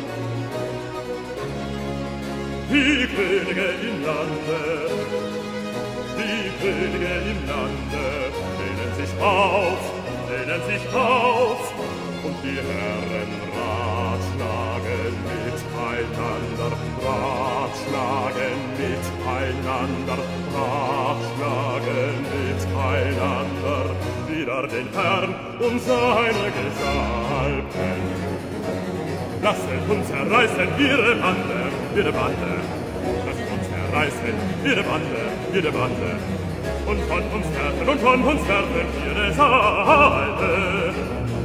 Die Könige im Lande, die Könige im Lande, lehnen sich auf, lehnen sich auf, und die Herren ratschlagen miteinander, ratschlagen miteinander, ratschlagen miteinander, wider den Herrn und seine Gesalbten. Lasset uns zerreißen ihre Bande, ihre Bande, lasset uns zerreißen ihre Bande, ihre Bande, und von uns werfen, und von uns werfen ihre Salbe.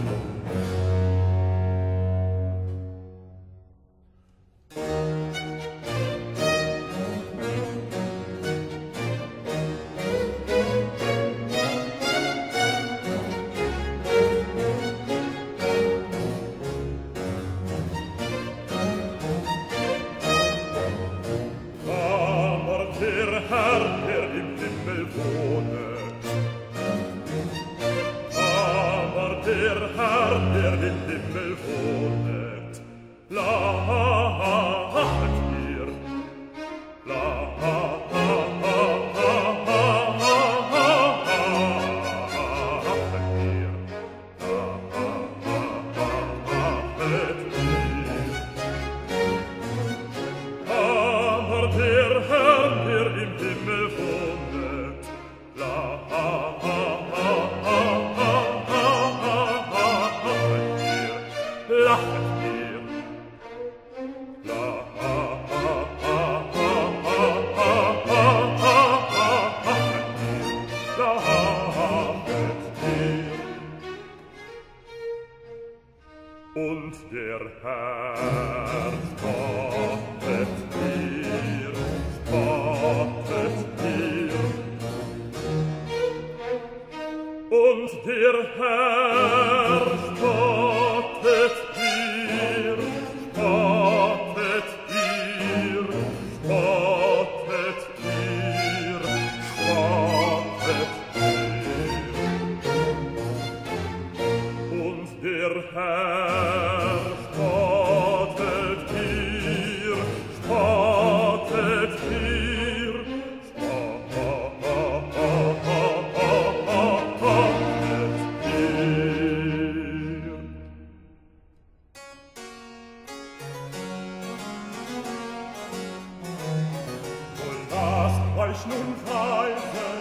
Der Herr, der im Himmel wohnet, aber der Herr, der im Himmel wohnet, lachet mir, lachet mir, lachet mir. Aber der Herr, der im Himmel wohnet, lachet mir, lachet mir, und der Herr spottet mir, spottet mir, und der Herr spottet mir, spottet mir, spottet mir, spottet mir, und der Herr spottet mir, spottet mir, euch nun weisen,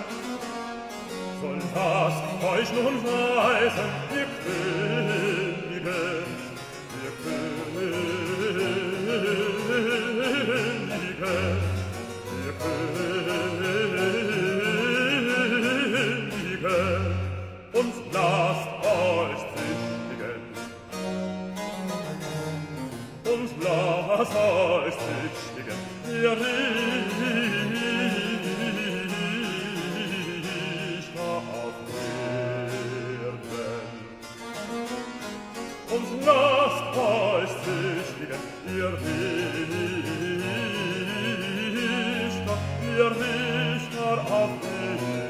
soll das euch nun weisen, ihr Könige, und lasst euch züchtigen, ihr Richter auf Erden. Und lasst euch züchtigen, ihr Richter, ihr Richter auf Erden.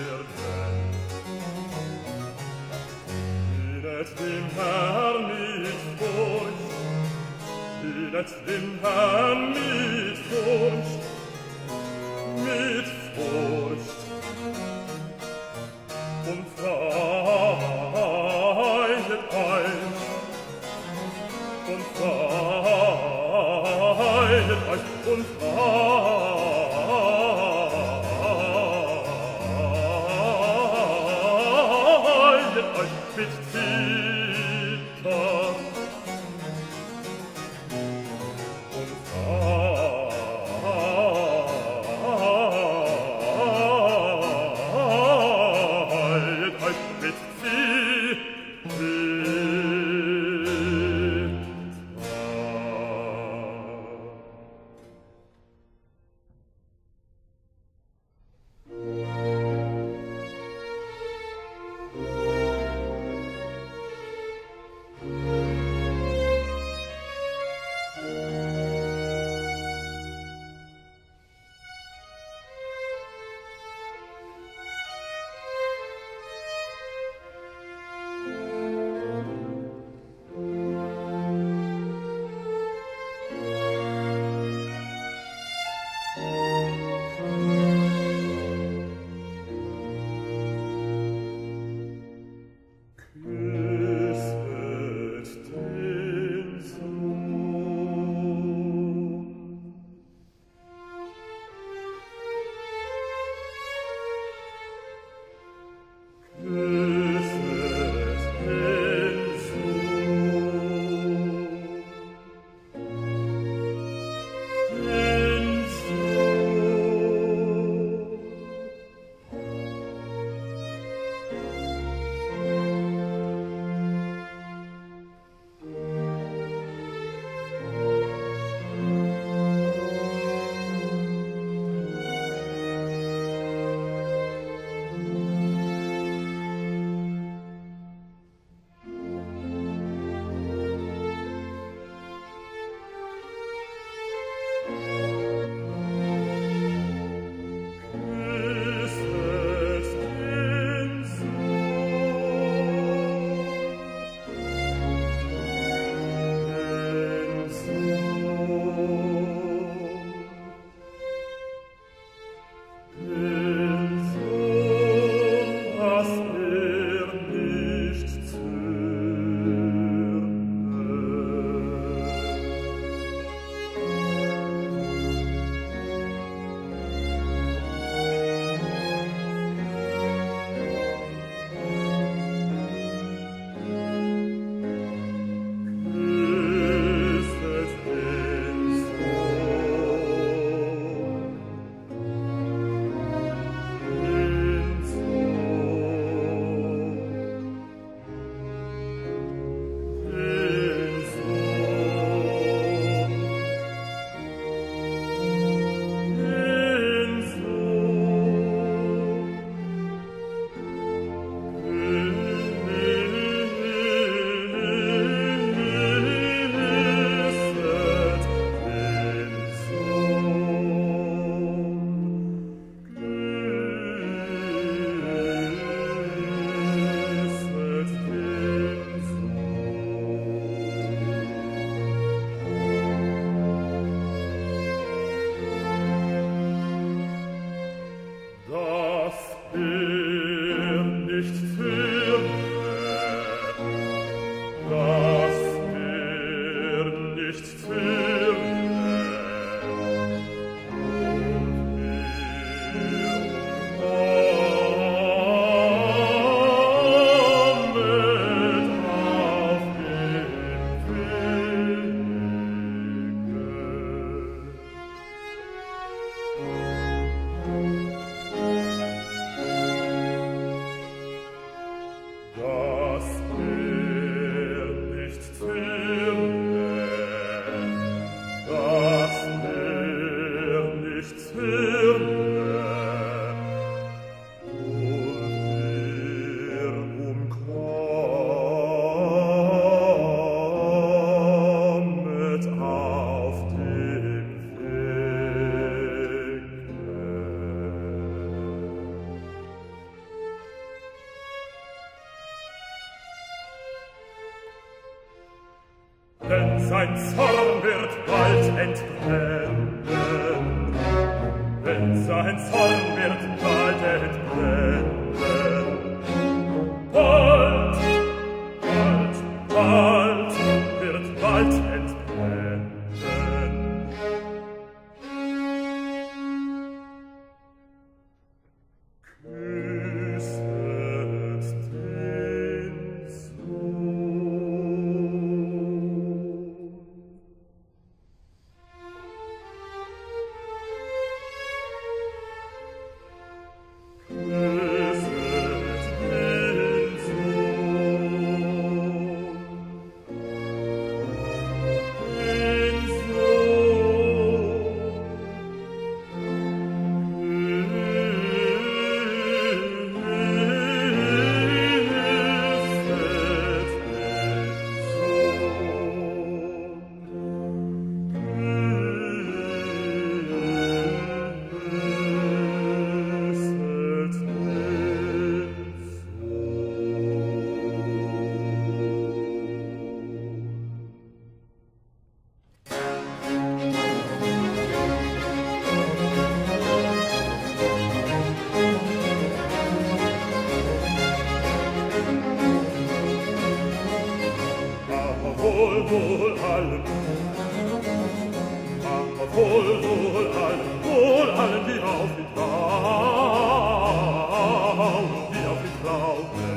Dienet dem Herrn mit Furcht, dienet dem Herrn mit Furcht, mit Furcht. Und freiet euch, und freiet euch, und freiet euch mit Zittern. Und freiet denn sein Zorn wird bald entbrennen. Denn sein Zorn wird bald entbrennen. Bald, bald, bald wird bald entbrennen. Wohl, wohl allen, aber wohl, wohl allen, wohl allen, die auf ihn trauen, die auf ihn glauben.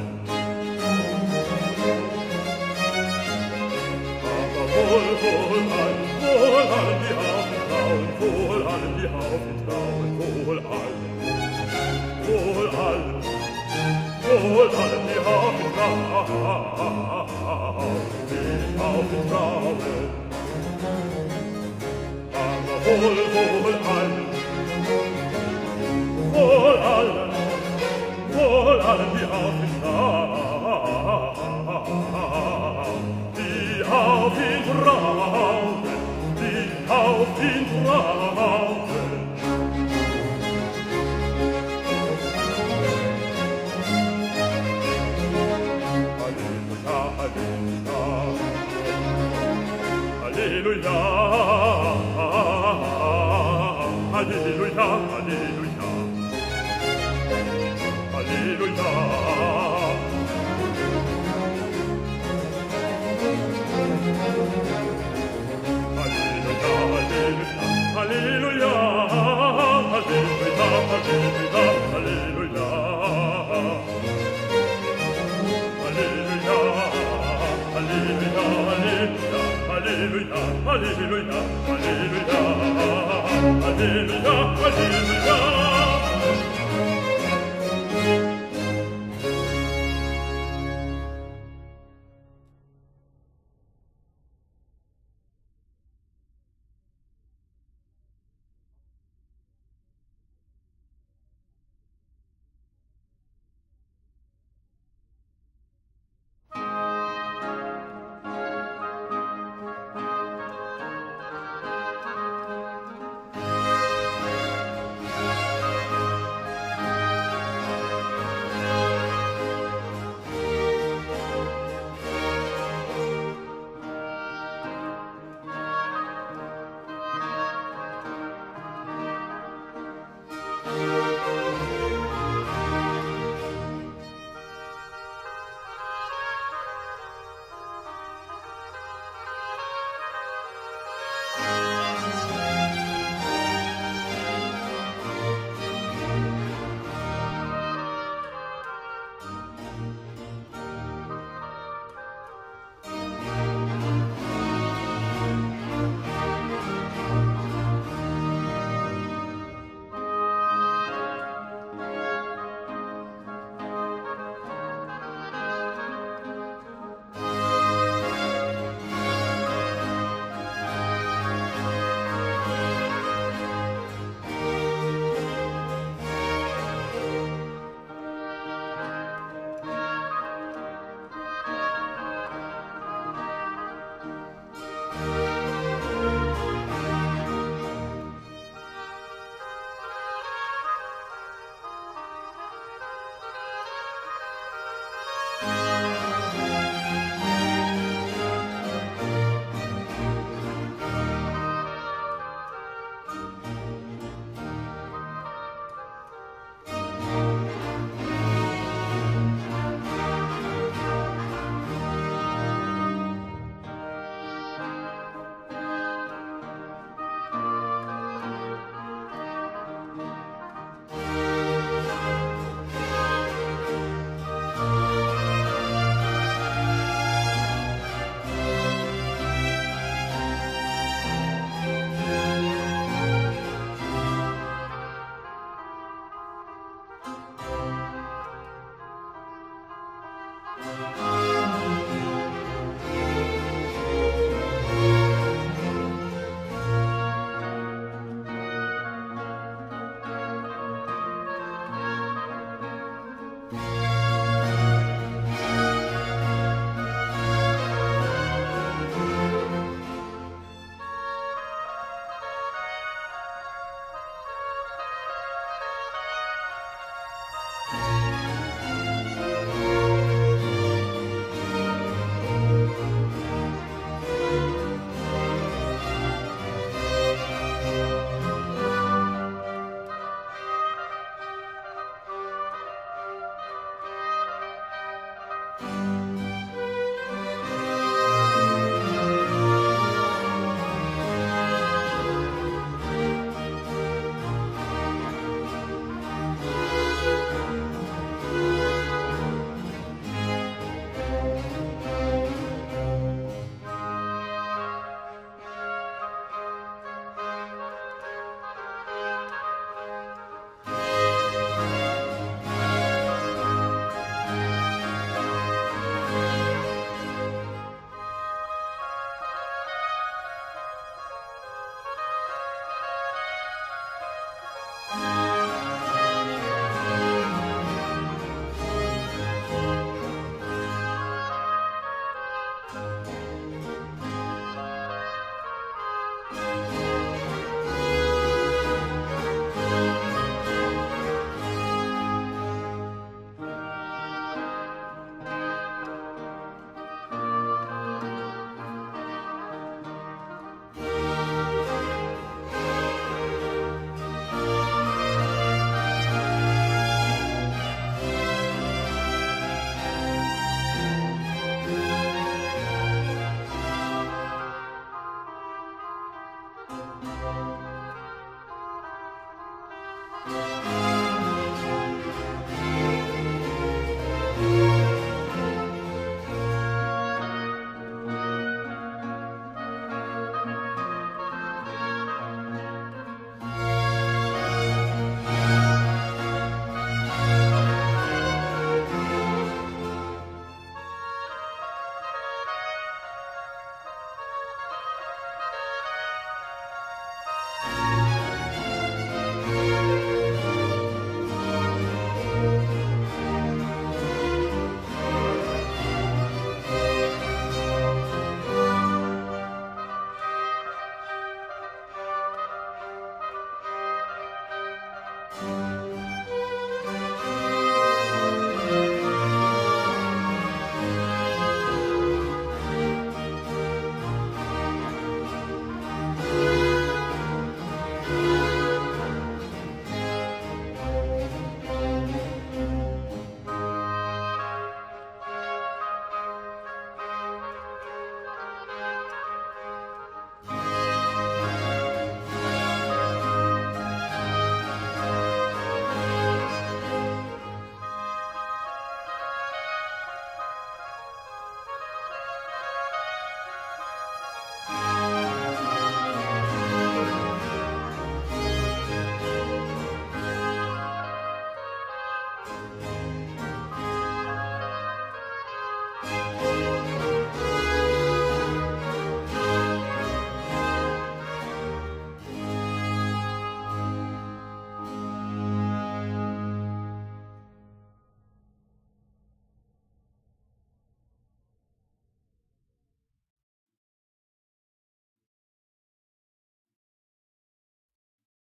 Aber wohl, wohl allen, wohl allen, die auf ihn trauen, wohl allen, die auf ihn trauen, wohl allen, wohl allen, wohl allen, die auf ihn trauen, die auf ihn trauen. Aber wohl, wohl allen, wohl allen, wohl allen, die auf ihn trauen, die auf ihn trauen, die auf ihn trauen. Halleluja, Halleluja, Halleluja, Halleluja. Halleluja, Halleluja, Halleluja, Halleluja, Halleluja, Halleluja, Halleluja, Halleluja, Halleluja, Halleluja, Halleluja, Halleluja.